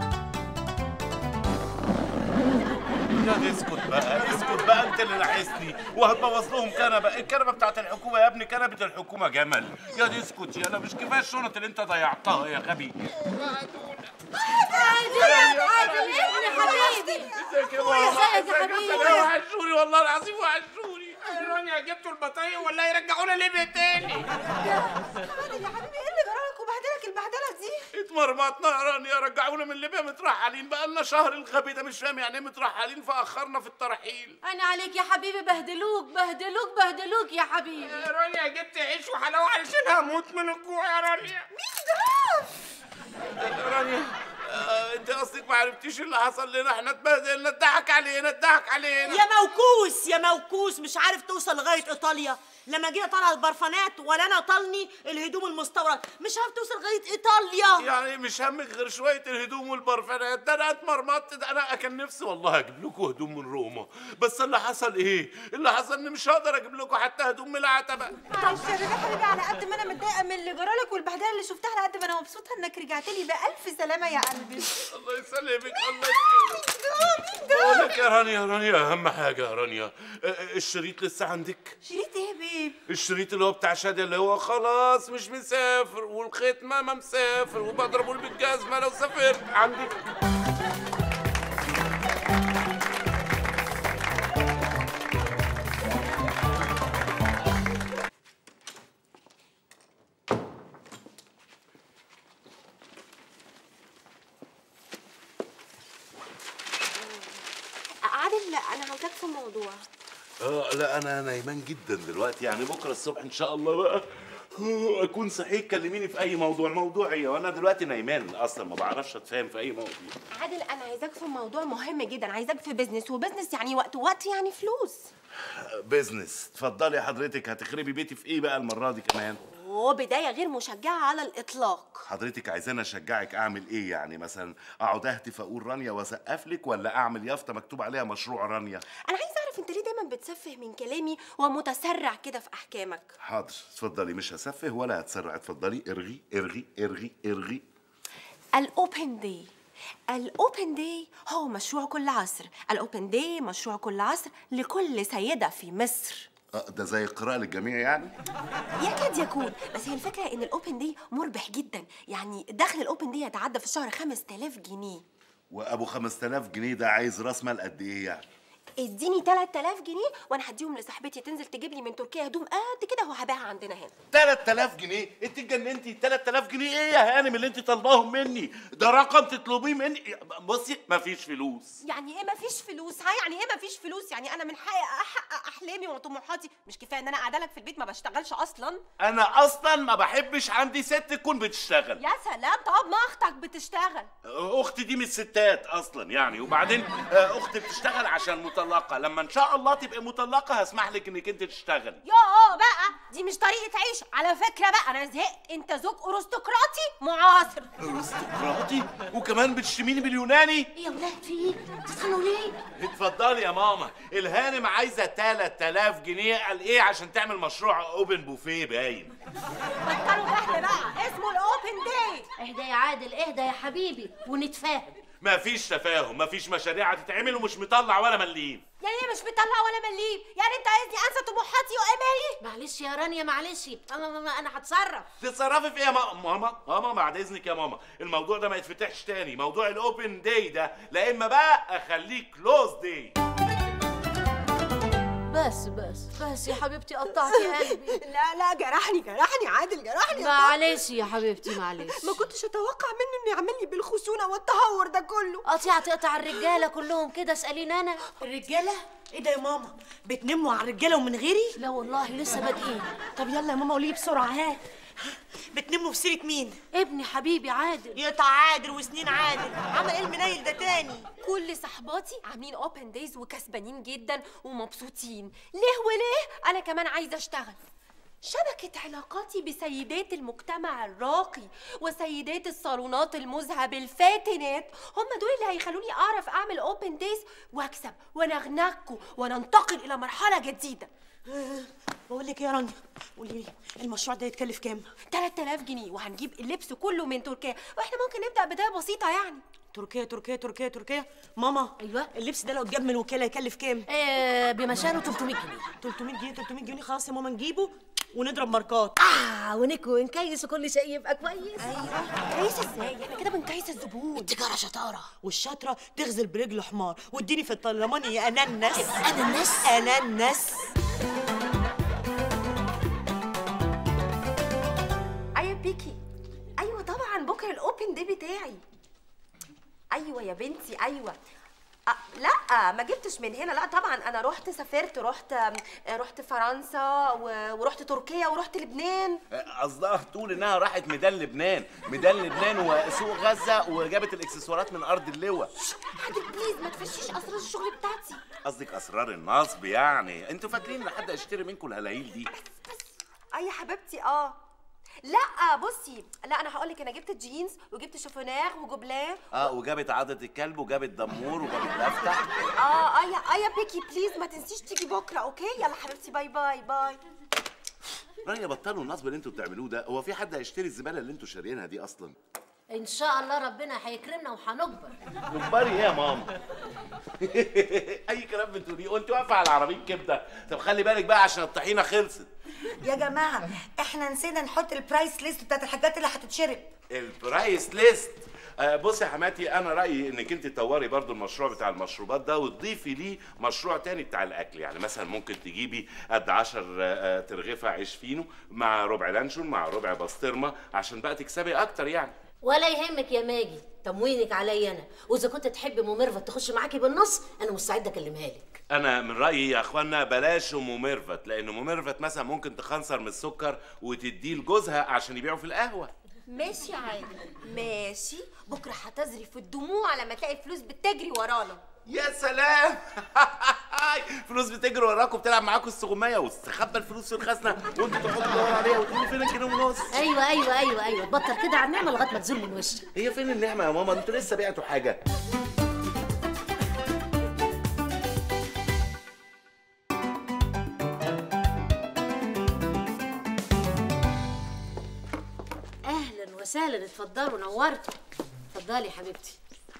يا اسكت بقى انت اللي نحسني وهتبوظ لهم كنبه. الكنبه بتاعت الحكومه يا ابني، كنبه الحكومه جمل. يا دي اسكت يا، انا مش كفايه الشنط اللي انت ضيعتها يا غبي. عادل ابني حبيبي. ازيك يا ماما؟ ازيك يا حبيبي؟ وحشوني والله العظيم وحشوني. رانيا جبتوا البطايق ولا يرجعونا ليبيا تاني؟ عادل يا حبيبي ايه اللي جرالك وبهدلك البهدله دي؟ اتمرمطنا يا رانيا، رجعونا من ليبيا مترحلين، بقالنا شهر. الغبي ده مش فاهم يعني ايه مترحلين، فاخرنا في الترحيل. انا عليك يا حبيبي، بهدلوك يا حبيبي. يا رانيا جبت عيش وحلاوه علشان هموت من الجوع يا رانيا. مين ده؟ رانيا انت قصدك ما عرفتيش اللي حصل لنا؟ احنا اتبهدلنا، اتضحك علينا. يا موكوس مش عارف توصل لغايه ايطاليا. لما جينا طالع البرفانات ولا انا طالني الهدوم المستورد، مش عارف توصل لغايه ايطاليا. يعني مش همك غير شويه الهدوم والبرفانات؟ ده انا اتمرمطت. ده انا كان نفسي والله اجيب لكم هدوم من روما، بس اللي حصل ايه؟ اللي حصل اني مش هقدر اجيب لكم حتى هدوم من العتبه. معلش يا بيبي حبيبي، على قد ما انا متضايقه من اللي جرالك والبهدله اللي شفتها، على قد ما انا مبسوطه انك رجعت لي بألف سلامه يا قلبي. الله يسلمك. الله يسلمك. مين ده؟ بقول لك يا رانيا اهم حاجه يا رانيا، الشريط لسه عندك؟ شريط ايه يا بيبي؟ الشريط اللي هو بتاع شادي، اللي هو خلاص مش مسافر، والختمه ما مسافر، وبضربه بالجزمه لو سافرت. عندك؟ عادل لا انا عاوزاك في موضوع. لا انا نايمان جدا دلوقتي، يعني بكره الصبح ان شاء الله بقى اكون صحيح. كلميني في اي موضوع ايه، وانا دلوقتي نايمان اصلا ما بعرفش اتفاهم في اي موضوع. عادل انا عايزاك في موضوع مهم جدا، عايزاك في بيزنس، وبيزنس يعني وقت يعني فلوس. بيزنس؟ اتفضلي يا حضرتك. هتخربي بيتي في ايه بقى المره دي كمان؟ وبدايه غير مشجعه على الاطلاق. حضرتك عايزاني اشجعك اعمل ايه يعني؟ مثلا اقعد اهتف اقول رانيا واسقف لك، ولا اعمل يافطه مكتوب عليها مشروع رانيا؟ انا عايزه اعرف انت ليه دايما بتسفه من كلامي ومتسرع كده في احكامك؟ حاضر اتفضلي، مش هسفه ولا هتسرع. اتفضلي ارغي. الأوبن داي هو مشروع كل عصر. الأوبن داي مشروع كل عصر لكل سيدة في مصر. ده زي القراءة للجميع يعني؟ يكاد يكون، بس هي الفكرة إن الأوبن داي مربح جدا، يعني دخل الأوبن داي يتعدى في الشهر 5000 جنيه. وأبو 5000 جنيه ده عايز راس مال قد إيه يعني؟ اديني 3000 جنيه وانا هديهم لصاحبتي تنزل تجيب لي من تركيا هدوم قد كده وهبيعها عندنا هنا. 3000 جنيه؟ انت اتجننتي؟ 3000 جنيه ايه يا هانم اللي انت طالباهم مني؟ ده رقم تطلبيه مني. بصي مفيش فلوس. يعني ايه مفيش فلوس؟ يعني ايه مفيش فلوس؟ يعني انا من حقي احقق احلامي وطموحاتي؟ مش كفايه ان انا قاعده لك في البيت ما بشتغلش اصلا؟ انا اصلا ما بحبش عندي ست تكون بتشتغل. يا سلام، طب ما اختك بتشتغل. اختي دي من الستات اصلا يعني، وبعدين اختي بتشتغل عشان مطلقه، لما ان شاء الله تبقى مطلقه هسمح لك انك انت تشتغلي. يا بقى دي مش طريقه عيش على فكره بقى، انا زهقت. انت زوج ارستقراطي معاصر. ارستقراطي؟ وكمان بتشتميني باليوناني؟ ايه يا ولاد في ايه؟ بتتخانقوا ليه؟ اتفضلي يا ماما، الهانم عايزه 3000 جنيه. قال ايه؟ عشان تعمل مشروع اوبن بوفيه باين. بطلوا جهل بقى، اسمه الاوبن داي. اهدى يا عادل، اهدى يا حبيبي ونتفاهم. مفيش تفاهم، مفيش مشاريع هتتعمل ومش مطلع ولا مليم. يعني ايه مش بطلع ولا مليم؟ يعني انت عايزني انسى طموحاتي وامالي؟ معلش يا رانيا معلش، انا هتصرف. تتصرفي في ايه يا ماما بعد اذنك يا ماما، الموضوع ده ما يتفتحش تاني، موضوع الاوبن داي ده، لا اما بقى اخليه كلوز داي. بس يا حبيبتي قطعتي قلبي. لا جرحني عادل، جرحني. معلش يا حبيبتي معلش. ما كنتش اتوقع منه انه يعمل لي بالخشونه والتهور ده كله. قطيعه تقطع الرجاله كلهم كده، اساليني انا. الرجاله؟ ايه ده يا ماما؟ بتنموا على الرجاله ومن غيري؟ لا والله لسه بادئين. طب يلا يا ماما قولي لي بسرعه. هات. بتنموا في سيره مين؟ ابني حبيبي عادل. يقطع عادل وسنين عادل. عمل ايه المنيل ده تاني؟ كل صحباتي عاملين اوبن دايز وكسبانين جدا ومبسوطين. ليه وليه انا كمان عايزه اشتغل. شبكة علاقاتي بسيدات المجتمع الراقي وسيدات الصالونات المذهب الفاتنات هم دول اللي هيخلوني اعرف اعمل اوبن دايز واكسب ونغنغكوا وننتقل الى مرحلة جديدة. بقول لك يا رانيا، قولي لي المشروع ده يتكلف كام؟ 3000 جنيه وهنجيب اللبس كله من تركيا، واحنا ممكن نبدا بدايه بسيطه يعني. تركيا ماما. ايوه. اللبس ده لو اتجاب من الوكاله يكلف كام؟ بمشانه 300 جنيه. 300 جنيه خلاص يا ماما، نجيبه ونضرب ماركات. ونكيس وكل شيء يبقى كويس. ايوه. كويس ازاي؟ احنا كده بنكيس الزبون. التجاره شطاره، والشاطره تغزل برجل حمار، واديني في الطلماني يا اناناس. اناناس. ايوه بيكي، ايوه طبعا بكره الاوبن دي بتاعي. ايوه يا بنتي ايوه. لا ما جبتش من هنا، لا طبعا انا سافرت، رحت فرنسا ورحت تركيا ورحت لبنان. قصدها تقول انها راحت ميدان لبنان وسوق غزه وجابت الاكسسوارات من ارض اللواء. عادل بليز ما تفشيش اسرار الشغل بتاعتي. قصدك اسرار النصب يعني؟ انتوا فاكرين ان حد هيشتري منكم الهلايل دي؟ بس اي يا حبيبتي. لا بصي، لا انا هقول لك، انا جبت جينز وجبت شوفونير وجوبلان وجابت عضة الكلب وجابت دمور وجابت لفتة. يا بيكي بليز ما تنسيش تيجي بكره. اوكي يلا حبيبتي، باي باي باي. رانيا بطلوا النصب اللي انتوا بتعملوه ده، هو في حد هيشتري الزبالة اللي انتوا شاريينها دي اصلا؟ ان شاء الله ربنا هيكرمنا وهنكبر. نكبري ايه يا ماما؟ اي كلام بتقوليه وانت واقفه على عربيه كبده. طب خلي بالك بقى عشان الطحينه خلصت. يا جماعه احنا نسينا نحط البرايس ليست بتاعت الحاجات اللي هتتشرب. البرايس ليست؟ بصي يا حماتي، انا رايي انك انت تطوري برضو المشروع بتاع المشروبات ده وتضيفي ليه مشروع تاني بتاع الاكل. يعني مثلا ممكن تجيبي قد 10 ترغيفه عيش فينو مع ربع لانشون مع ربع بسطرمه عشان بقى تكسبي اكتر يعني. ولا يهمك يا ماجي، تموينك عليا انا، واذا كنت تحب ميرفت تخش معاكي بالنص انا مستعده اكلمها لك. انا من رايي يا اخوانا بلاش ميرفت، لان ميرفت مثلا ممكن تخنصر من السكر وتديه لجوزها عشان يبيعوا في القهوه. ماشي يا عادل ماشي، بكره هتزرف الدموع لما تلاقي الفلوس بتجري ورانا. يا سلام. فلوس بتجري وراكم بتلعب معاكم السغميه واستخبى الفلوس في الخزنه وانتوا تقعدوا تدوروا عليها وتقولوا فين الجنيه ونص. ايوه بطل كده على النعمه لغايه ما تزول من وشك. هي فين النعمه يا ماما؟ انتوا لسه بعتوا حاجه؟ اهلا وسهلا، اتفضلوا نورتوا. اتفضلي يا حبيبتي.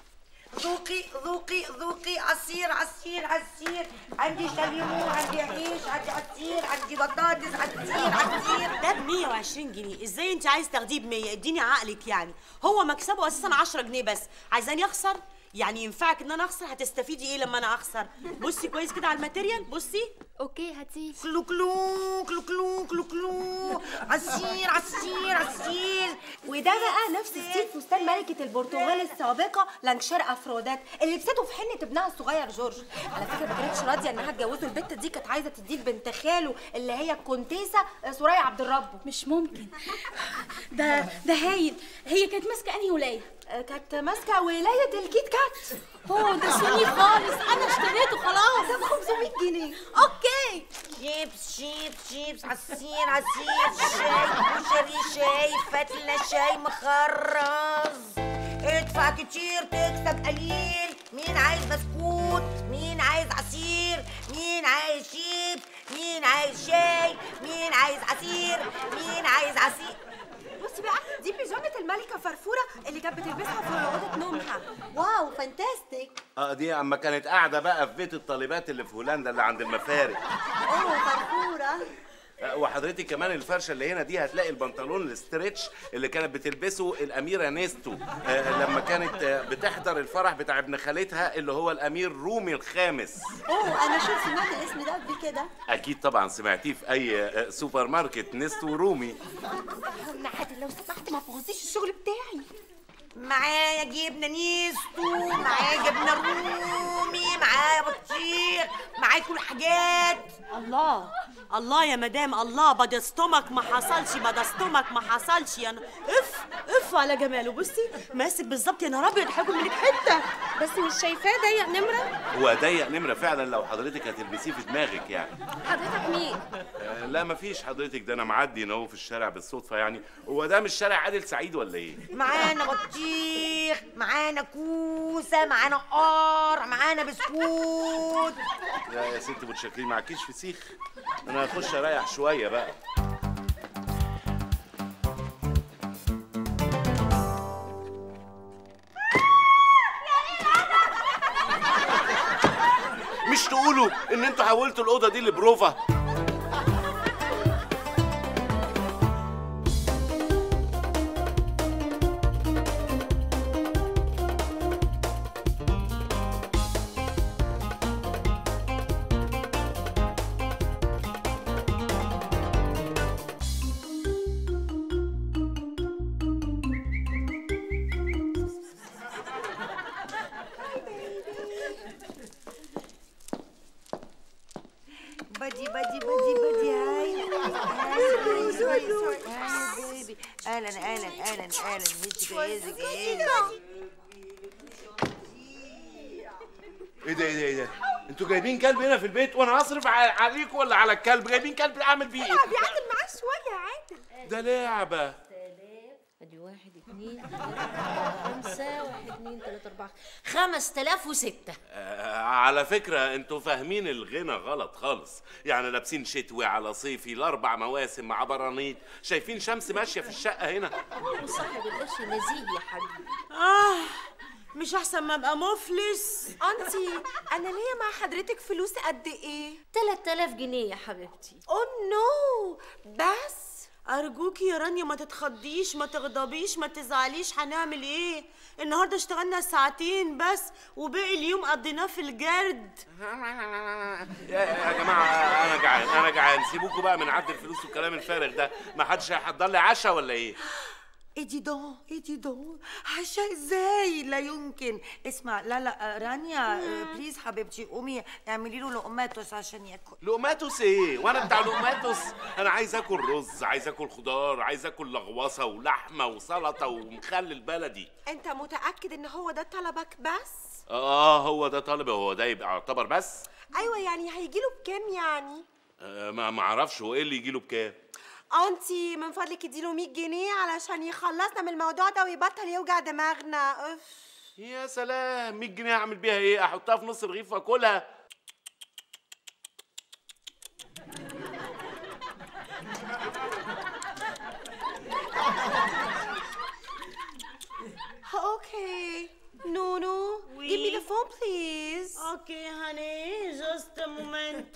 ذوقي عصير. عندي شاليمو، عندي عيش، عندي عصير، عندي بطاطس، عصير. ده ب 120 جنيه، ازاي انت عايز تاخديه ب 100؟ اديني عقلك يعني، هو مكسبه اساسا 10 جنيه بس، عايزاني اخسر؟ يعني ينفعك ان انا اخسر؟ هتستفيدي ايه لما انا اخسر؟ بصي كويس كده على الماتيريال، بصي. اوكي هاتيه. كلو كلو كلو كلو كلو كلو، عصير عصير عصير. وده بقى نفس ستيل فستان ملكة البرتغال السابقة لانكشار افرودات اللي لبسته في حنة ابنها الصغير جورج. على فكرة ما كانتش راضية انها تجوزه، البت دي كانت عايزة تديه لبنت خاله اللي هي الكونتيسة سوريا عبد الرب. مش ممكن. ده هايل. هي كانت ماسكة انهي ولاية؟ كانت ماسكة ولاية الكيت كات. ده سوني خالص، انا اشتريته خلاص. ده ب 500 جنيه. اوكي. شيبس عصير عصير، شاي كشري، شاي فتلة، شاي مخرز. ادفع كتير تكسب قليل. مين عايز بسكوت؟ مين عايز عصير؟ مين عايز شيبس؟ مين عايز شاي؟ مين عايز عصير؟ مين عايز عصير؟ بصي بقى، دي بيجامة الملكة فرفورة اللي كانت بتلبسها في أوضة نومها. واو فانتاستيك. دي اما كانت قاعده بقى في بيت الطالبات اللي في هولندا اللي عند المفارق. فرفورة. وحضرتك كمان الفرشه اللي هنا دي هتلاقي البنطلون الاسترتش اللي كانت بتلبسه الاميره نيستو لما كانت بتحضر الفرح بتاع ابن خالتها اللي هو الامير رومي الخامس. انا شفت سمعت الاسم ده قبل كده. اكيد طبعا سمعتيه في اي سوبر ماركت، نيستو رومي. عادل لو سمحت ما تبوظيش الشغل بتاعي. معايا جبنه نيستو، معايا جبنه رومي، معايا بطيخ، معايا كل حاجات. الله يا مدام، الله بدستمك ما حصلش، بدستمك ما حصلش. انا اف على جماله. بصي ماسك بالظبط، يا نهار ابيض هاكل منك حته. بس مش شايفاه ضيق نمرة؟ هو ضيق نمره فعلا لو حضرتك هتلبسيه في دماغك يعني. حضرتك مين؟ لا مفيش حضرتك، ده انا معدي اهو في الشارع بالصدفه يعني. هو ده مش شارع عادل سعيد ولا ايه؟ معانا بطيخ، معانا كوسه، معانا قار، معانا بسكوت. لا يا ستي متشكرين، معكيش فسيخ. انا هخش اريح شويه بقى. مش تقولوا ان انتوا حولتوا الاوضه دي لبروفا؟ بدي هاي بيبي. اهلا جايزك ايه ده؟ انتوا جايبين كلب هنا في البيت وانا هصرف عليكم ولا على الكلب؟ جايبين كلب اعمل بيه ايه؟ بيعدل معاه شوية عادل. ده لعبة. ادي 1 2 3 5 1 2 3 4 5006. على فكرة انتوا فاهمين الغنى غلط خالص. يعني لابسين شتوي على صيفي ال4 مواسم مع برانيط، شايفين شمس ماشية في الشقة هنا. وصاحب القرش نزيه يا حبيبي. مش احسن ما ابقى مفلس؟ انتي انا ليا مع حضرتك فلوس قد ايه؟ 3000 جنيه يا حبيبتي. اوه نو، بس ارجوكي يا رانيا ما تتخضيش، ما تغضبيش، ما تزعليش. هنعمل ايه؟ النهارده اشتغلنا ساعتين بس وباقي اليوم قضيناه في الجرد. يا جماعه انا جعان سيبوكوا بقى من عد الفلوس والكلام الفارغ ده. ما حدش هيحضر لي عشاء ولا ايه؟ ايه دي دون عشاء ازاي؟ لا يمكن. اسمع، لا رانيا بليز حبيبتي قومي اعملي له لقماتوس عشان ياكل. لقماتوس ايه؟ وانا بتاع لقماتوس؟ انا عايز اكل رز، عايز اكل خضار، عايز اكل لغوصه ولحمه وسلطه ومخلل بلدي. انت متاكد ان هو ده طلبك بس؟ هو ده طلبي. هو ده يبقى يعتبر بس؟ ايوه يعني هيجيله بكام يعني؟ ما اعرفش هو ايه اللي يجيله بكام. انتي من فضلك اديله 100 جنيه علشان يخلصنا من الموضوع ده ويبطل يوجع دماغنا. يا سلام، 100 جنيه هعمل بيها ايه؟ احطها في نص رغيف واكلها؟ Okay, Nunu, give me the phone please. Okay, honey, just a moment.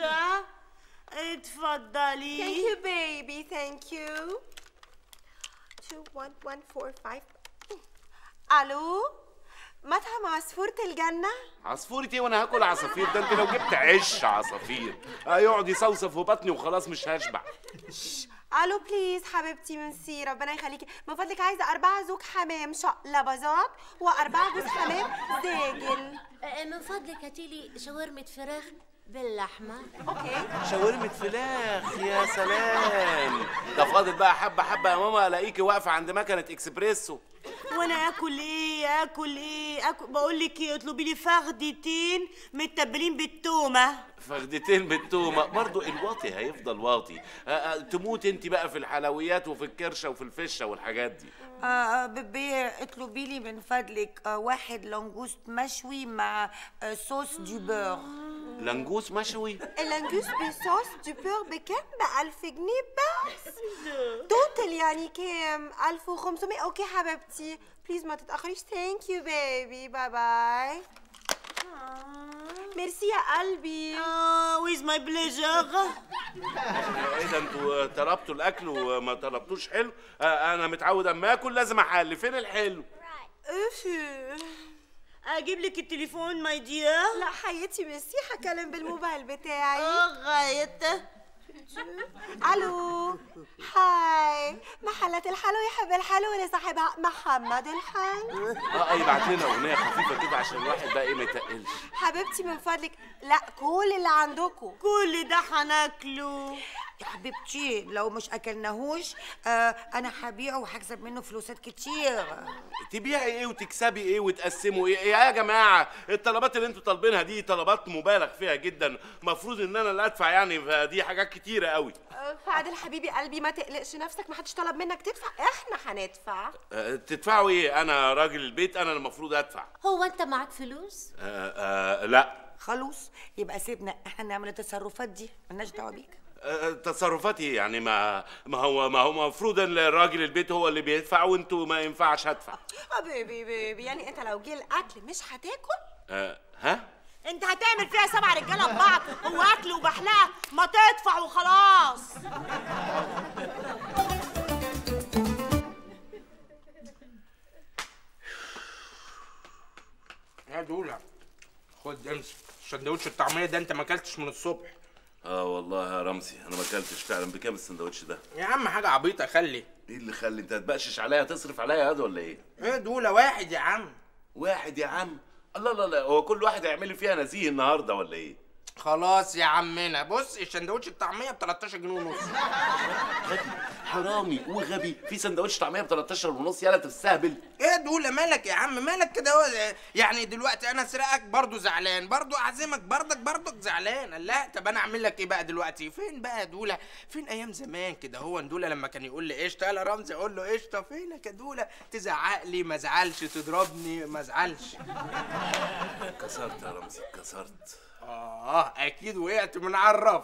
اتفضلي. Thank you, baby. Thank you. 21145. الو مطعم عصفورة الجنة؟ عصفورة ايه وانا هاكل عصافير؟ ده انت لو جبت عش عصافير هيقعد يصوصف في بطني وخلاص مش هشبع. الو بليز حبيبتي منسي ربنا يخليكي، من فضلك عايزه 4 زوج حمام شقلباظات و4 جوز حمام زاجل. من فضلك هاتيلي شاورمة فراخ باللحمة. اوكي. شاورمة فراخ، يا سلام. ده فاضل بقى حبة حبة يا ماما الاقيكي واقفة عند مكنة اكسبريسو. وانا اكل ايه اكل ايه بقول لك ايه، اطلبي لي فخدتين متبلين بالتومه. فخدتين بالتومه؟ برضو الواطي هيفضل واطي. تموت انت بقى في الحلويات وفي الكرشه وفي الفشه والحاجات دي. بيبي اطلبي لي من فضلك 1 لانجوست مشوي مع صوص دو بور. لانجوس مشوي؟ اللانجوس بصوص دو بور بكام؟ ب1000 جنيه بس. توتال يعني كام؟ 1500. اوكي حبيبتي بليز ما تتاخريش. ثانك يو بيبي، باي باي. ميرسي يا قلبي. ويز ماي بليجر. ايه ده انتوا طلبتوا الاكل وما طلبتوش حلو؟ انا متعود اما اكل لازم احل. فين الحلو؟ اجيب لك التليفون ماي دير؟ لا حياتي ميرسي، هكلم بالموبايل بتاعي. غايت. الو هاي، محلات الحلو يحب الحلو اللي صاحبها محمد الحلو. يبعت لنا اغنيه خفيفه كده عشان الواحد بقى ايه ما يتقلش. حبيبتي من فضلك لا كل اللي عندكم. كل ده هناكله يا حبيبتي، لو مش اكلناهوش انا هبيعه وهكسب منه فلوسات كتير. تبيعي ايه وتكسبي ايه وتقسموا ايه؟ يا جماعه الطلبات اللي انتوا طالبينها دي طلبات مبالغ فيها جدا، المفروض ان انا اللي ادفع يعني، فدي حاجات كتيره قوي. فعادل حبيبي قلبي ما تقلقش نفسك، ما حدش طلب منك تدفع، احنا هندفع. تدفعوا ايه؟ انا راجل البيت، انا المفروض ادفع. هو انت معاك فلوس؟ لا. خلاص يبقى سيبنا احنا نعمل التصرفات دي، مالناش دعوه بيك. تصرفاتي يعني ما هو المفروض ان الراجل البيت هو اللي بيدفع وانتوا ما ينفعش ادفع. بيبي يعني انت لو جه الاكل مش هتاكل؟ ها؟ انت هتعمل فيها 7 رجاله ببعض؟ هو اكل وبحلقه؟ ما تدفع وخلاص. يا دولا خد امسك السندوتش الطعميه ده، انت ما اكلتش من الصبح. والله يا رمزي انا ما اكلتش فعلا. بكام السندوتش ده؟ يا عم حاجه عبيطه. خلي ايه اللي خلي؟ انت هتبقشش عليا تصرف عليا يا ولا ايه؟ ايه دولا؟ 1 يا عم. 1 يا عم؟ الله لا هو كل واحد هيعمل لي فيها نزيه النهارده ولا ايه؟ خلاص يا عمنا، بص السندوتش الطعميه ب 13 جنيه ونص. غبي حرامي وغبي، في سندوتش طعميه ب 13 ونص؟ يالا تستهبل. ايه دولا مالك يا عم؟ مالك كده؟ يعني دلوقتي انا اسرقك برضه زعلان، برضه اعزمك برضك زعلان. لا طب انا اعمل لك ايه بقى دلوقتي؟ فين بقى دولا؟ فين ايام زمان كده؟ هو دولا لما كان يقول لي قشطه يا رمزي اقول له قشطه. فينك يا دولا؟ تزعق لي ما ازعلش، تضربني ما ازعلش. كسرت يا رمزي كسرت. اكيد وقعت من على الرف.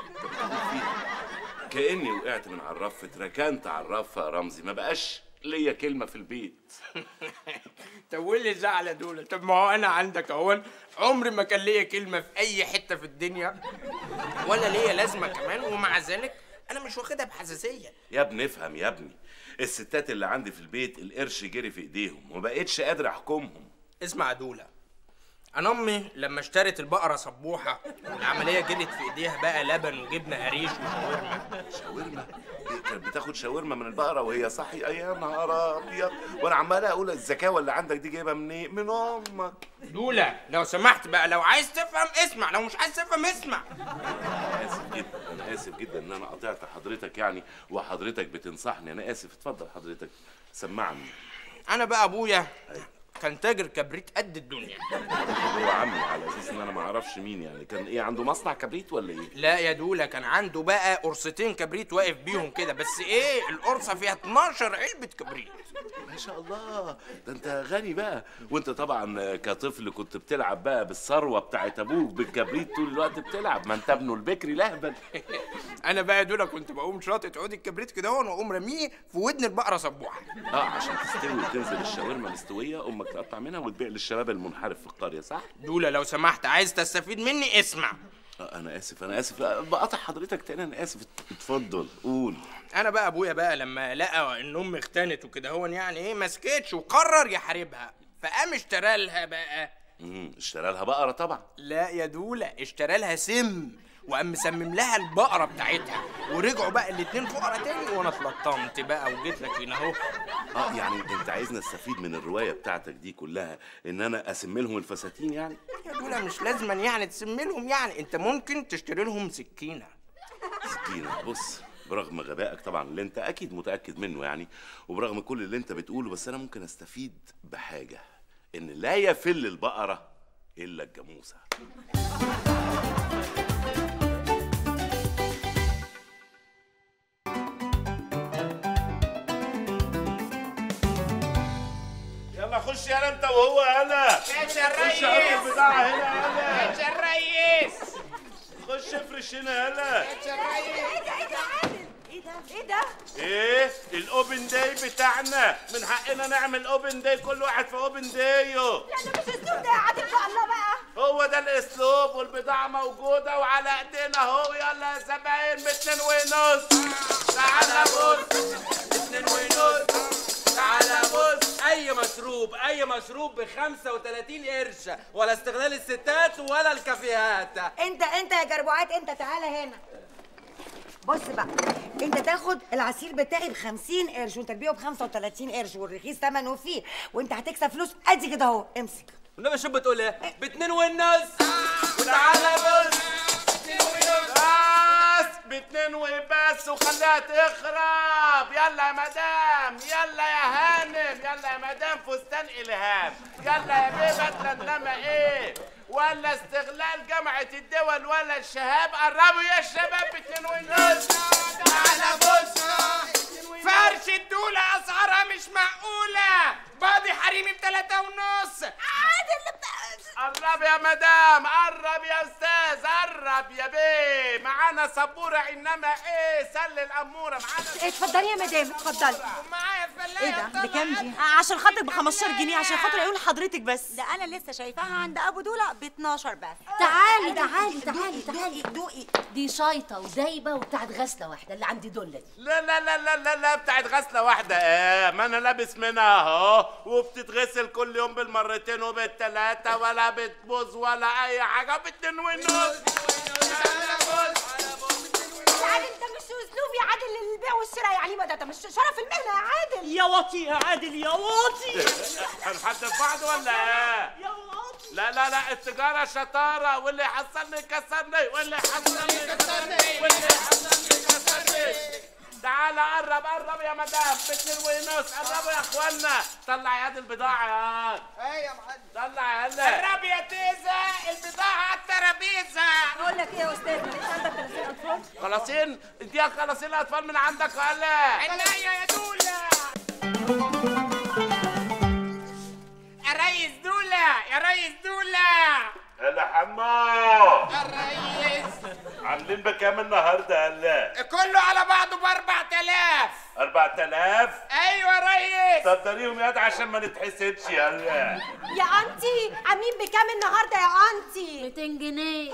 كأني وقعت من على الرف، اتركنت على الرف يا رمزي، ما بقاش ليا كلمة في البيت. طب وايه اللي زعل يا دولا؟ طب ما هو انا عندك اهون، عمري ما كان ليا كلمة في أي حتة في الدنيا ولا ليا لازمة كمان، ومع ذلك أنا مش واخدها بحساسية. يا ابني افهم يا ابني، الستات اللي عندي في البيت القرش جري في ايديهم وما بقتش قادر احكمهم. اسمع يا دولا، انا امي لما اشترت البقره صبوحه العمليه جرت في ايديها بقى لبن وجبنه قريش وشاورما. شاورما؟ كانت بتاخد شاورما من البقره وهي صحي؟ يا نهار ابيض، وانا عمال اقول الذكاوه اللي عندك دي جايبها منين؟ من امك. دولا لو سمحت بقى، لو عايز تفهم اسمع، لو مش عايز تفهم اسمع. انا اسف جدا، انا اسف جدا ان انا قطعت حضرتك يعني، وحضرتك بتنصحني. انا اسف، اتفضل حضرتك سمعني. انا بقى ابويا كان تاجر كبريت قد الدنيا. هو عمي على اساس ان انا ما اعرفش مين يعني، كان ايه عنده مصنع كبريت ولا ايه؟ لا يا دولا، كان عنده بقى قرصتين كبريت واقف بيهم كده، بس ايه القرصه فيها 12 علبه كبريت. ما شاء الله، ده انت غني بقى. وانت طبعا كطفل كنت بتلعب بقى بالثروه بتاعت ابوك بالكبريت طول الوقت بتلعب، ما انت ابنه البكري لهبل. انا بقى يا دولا كنت بقوم شاطط عود الكبريت كده واقوم راميه في ودن البقره صبوحه. عشان تستوي وتنزل الشاورما مستويه امك تقطع منها وتبيع للشباب المنحرف في القريه، صح؟ دولا لو سمحت، عايز تستفيد مني اسمع. انا اسف بقطع حضرتك تاني، انا اسف. اتفضل قول. انا بقى ابويا بقى لما لقى ان امي اختنت وكده هو يعني ايه ما سكتش وقرر يحاربها، فقام اشترى لها بقى. اشترى لها بقرة طبعا. لا يا دولة، اشترى لها سم وقام مسمم لها البقرة بتاعتها، ورجعوا بقى الاتنين فقرا تاني، وانا اتلطمت بقى وجيت لك هنا اهو. يعني انت عايزني استفيد من الرواية بتاعتك دي كلها ان انا اسم لهم الفساتين يعني؟ يا دولة مش لازما يعني تسم لهم، يعني انت ممكن تشتري لهم سكينة. سكينة؟ بص، برغم غبائك طبعا اللي انت اكيد متأكد منه يعني، وبرغم كل اللي انت بتقوله، بس انا ممكن استفيد بحاجة، ان لا يفل البقرة الا الجاموسة. يلا خش يلا انت وهو. يلا ماشي يا الريس. خش هات البضاعة هنا. يلا ماشي يا الريس. خش افرش هنا. يلا ماشي يا الريس. ايه ده؟ ايه الاوبن داي بتاعنا، من حقنا نعمل اوبن داي، كل واحد في اوبن دايو. يعني مش اسلوب ده يا عادل بقى الله بقى. هو ده الاسلوب، والبضاعة موجودة وعلى ايدينا اهو. يلا يا زباين ب2.5. تعالى بص 2.5. تعالى بص. اي مشروب ب35 قرش، ولا استغلال الستات ولا الكافيهات. انت يا جربوعات، انت تعالى هنا. بص بقى، انت تاخد العصير بتاعي ب50 قرش، وانت تبيعه ب35 قرش، والرخيص ثمنه فيه، وانت هتكسب فلوس قد كده اهو. امسك. والنبي شو بتقول ايه؟ ب2.5. وتعالى بص 2.5 بس، ب2 وبس، وخليها تخرب. يلا يا مدام، يلا يا هانم، يلا يا مدام فستان الهام، يلا يا بيه بدله انما ايه، ولا استغلال جامعة الدول ولا الشهاب. قربوا يا شباب ب2.5. تعالى بص فرش الدولة اسعارها مش معقولة، باضي حريمي ب3.5. قرب يا مدام، قرب يا استاذ، قرب يا بيه. معانا سبورة انما ايه، سل الامورة معانا. اتفضلي يا مدام، اتفضلي. ومعايا فلاحة. ايه ده؟ بكام دي؟ عشان خاطر ب15 جنيه، عشان خاطر عيون حضرتك بس. ده انا لسه شايفاها عند ابو دولة ب12 بس. تعالي دوقي. دي شايطه ودايبه وبتاعت غسله واحده اللي عندي دول دي. لا لا لا لا لا لا، بتاعت غسلة واحدة. ما انا لابس منها اهو، وبتتغسل كل يوم بالمرتين وبالتلاتة، ولا بتبوظ ولا اي حاجة. ب2.5. عادل ده مش اسلوب يا عادل للبيع والشراء، يعني ما ده مش شرف المهنه يا عادل. يا واطي يا عادل يا واطي. هنحدف بعض ولا ايه؟ يا واطي. لا لا لا، التجارة شطارة، واللي يحصلني يكسرني، واللي يحصلني يكسرني، واللي يحصلني يكسرني. تعالى قرب يا مدام ب2.5. قربوا يا اخوانا. طلع يا دي البضاعة يا. ايه يا معلم؟ طلع يلا. قرب يا تيزة، البضاعة على الترابيزة. اقول لك ايه يا استاذ، ماليش عندك 30 اطفال؟ خلاصين؟ اديها خلاصين الاطفال من عندك ولا؟ عينيا يا دولة. يا ريس دولة، يا ريس دولة. هلا حمو. يا ريس. عاملين بكام النهارده هلا؟ كله على بعضه ب4000. 4000؟ ايوه يا ريس. صدريهم ياد عشان ما نتحسدش هلا. يا انتي عاملين بكام النهارده يا انتي؟ 200 جنيه.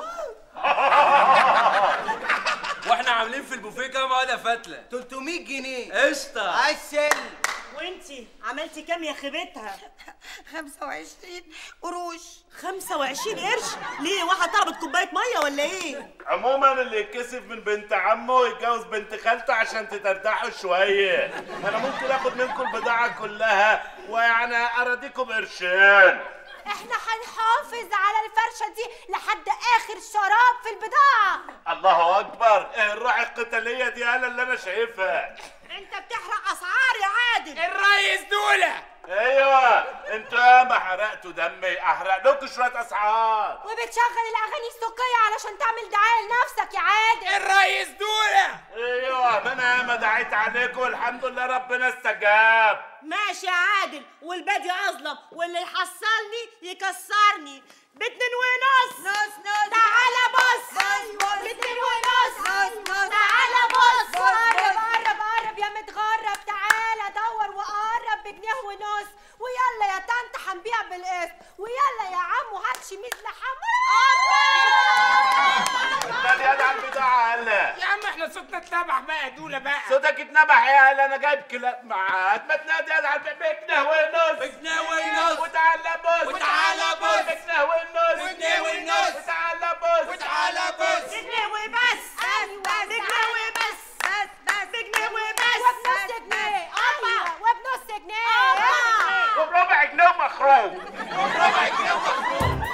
واحنا عاملين في البوفيه كام عقده فتله؟ 300 جنيه. قشطه. عسل. وانتي عملتي كام يا خيبتها؟ 25 قروش. 25 قرش؟ ليه واحد طلبت كوبايه ميه ولا ايه؟ عموما اللي يتكسف من بنت عمه يتجوز بنت خالته عشان تتردحوا شويه. انا ممكن اخد منكم البضاعه كلها ويعني اراضيكم بقرشين. احنا هنحافظ على الفرشه دي لحد اخر شراب في البضاعه. الله اكبر، ايه الروح القتاليه دي يالا اللي انا شايفها؟ انت بتحرق اسعار يا عادل. الريس دولة. ايوه، انتوا ياما حرقتوا دمي، احرق لكم شويه اسعار. وبتشغل الاغاني السكيه علشان تعمل دعايه لنفسك يا عادل. الريس دولة. ايوه، ما انا ياما دعيت عليكم والحمد لله ربنا استجاب. ماشي يا عادل، والبادي اظلم، واللي يحصلني يكسرني. ب2.5. نص. تعالى بص. ب2.5. تعالى بص. قرب يا متغرب، تعالى دور وقرب ب1.5 ويلا يا طنط هنبيع بالقسط، ويلا يا عم وهات شميز لحمه. ده يد على البضاعه هلا. يا عم احنا احنا صوتنا اتنبح بقى يا دوله بقى. صوتك اتنبح يا هلا، انا جايب كلاب معاك. ما تنادي على بجنيه ونص. بجنيه ونص. وتعالى بص. وتعالى بص. بجنيه ونص. وجنيه ونص. وتعالى بص. وتعالى بص. بجنيه وبس. بجنيه وبس. بس بجنيه وبس. وبنص جنيه. ايوه وبنص جنيه. وبربع جنيه ومخروم. وبربع جنيه ومخروم.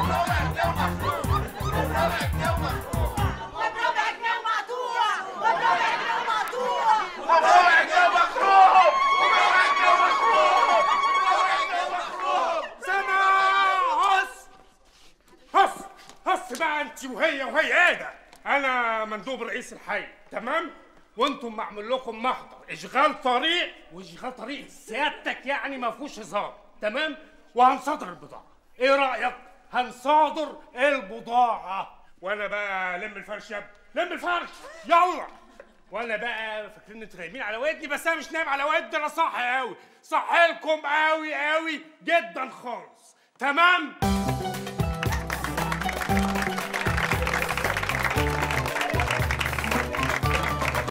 وبربع جنيه ومقطوع. وبربع جنيه ومقطوع. وبربع جنيه ومخروم. وبربع جنيه ومخروم. وبربع جنيه ومخروم. سامع؟ هص بقى انت وهي ايه ده؟ انا مندوب رئيس الحي، تمام؟ وانتم معمول لكم محضر اشغال طريق، واشغال طريق سيادتك يعني ما فيهوش هزار، تمام؟ وهنصادر البضاعه. ايه رايك؟ هنصادر البضاعه. وانا بقى لم الفرش يا ابني، لم الفرش يلا. وانا بقى فاكرين انتوا نايمين على ودني، بس انا مش نايم على ودني، انا صاحي قوي، صاحي لكم قوي جدا خالص، تمام؟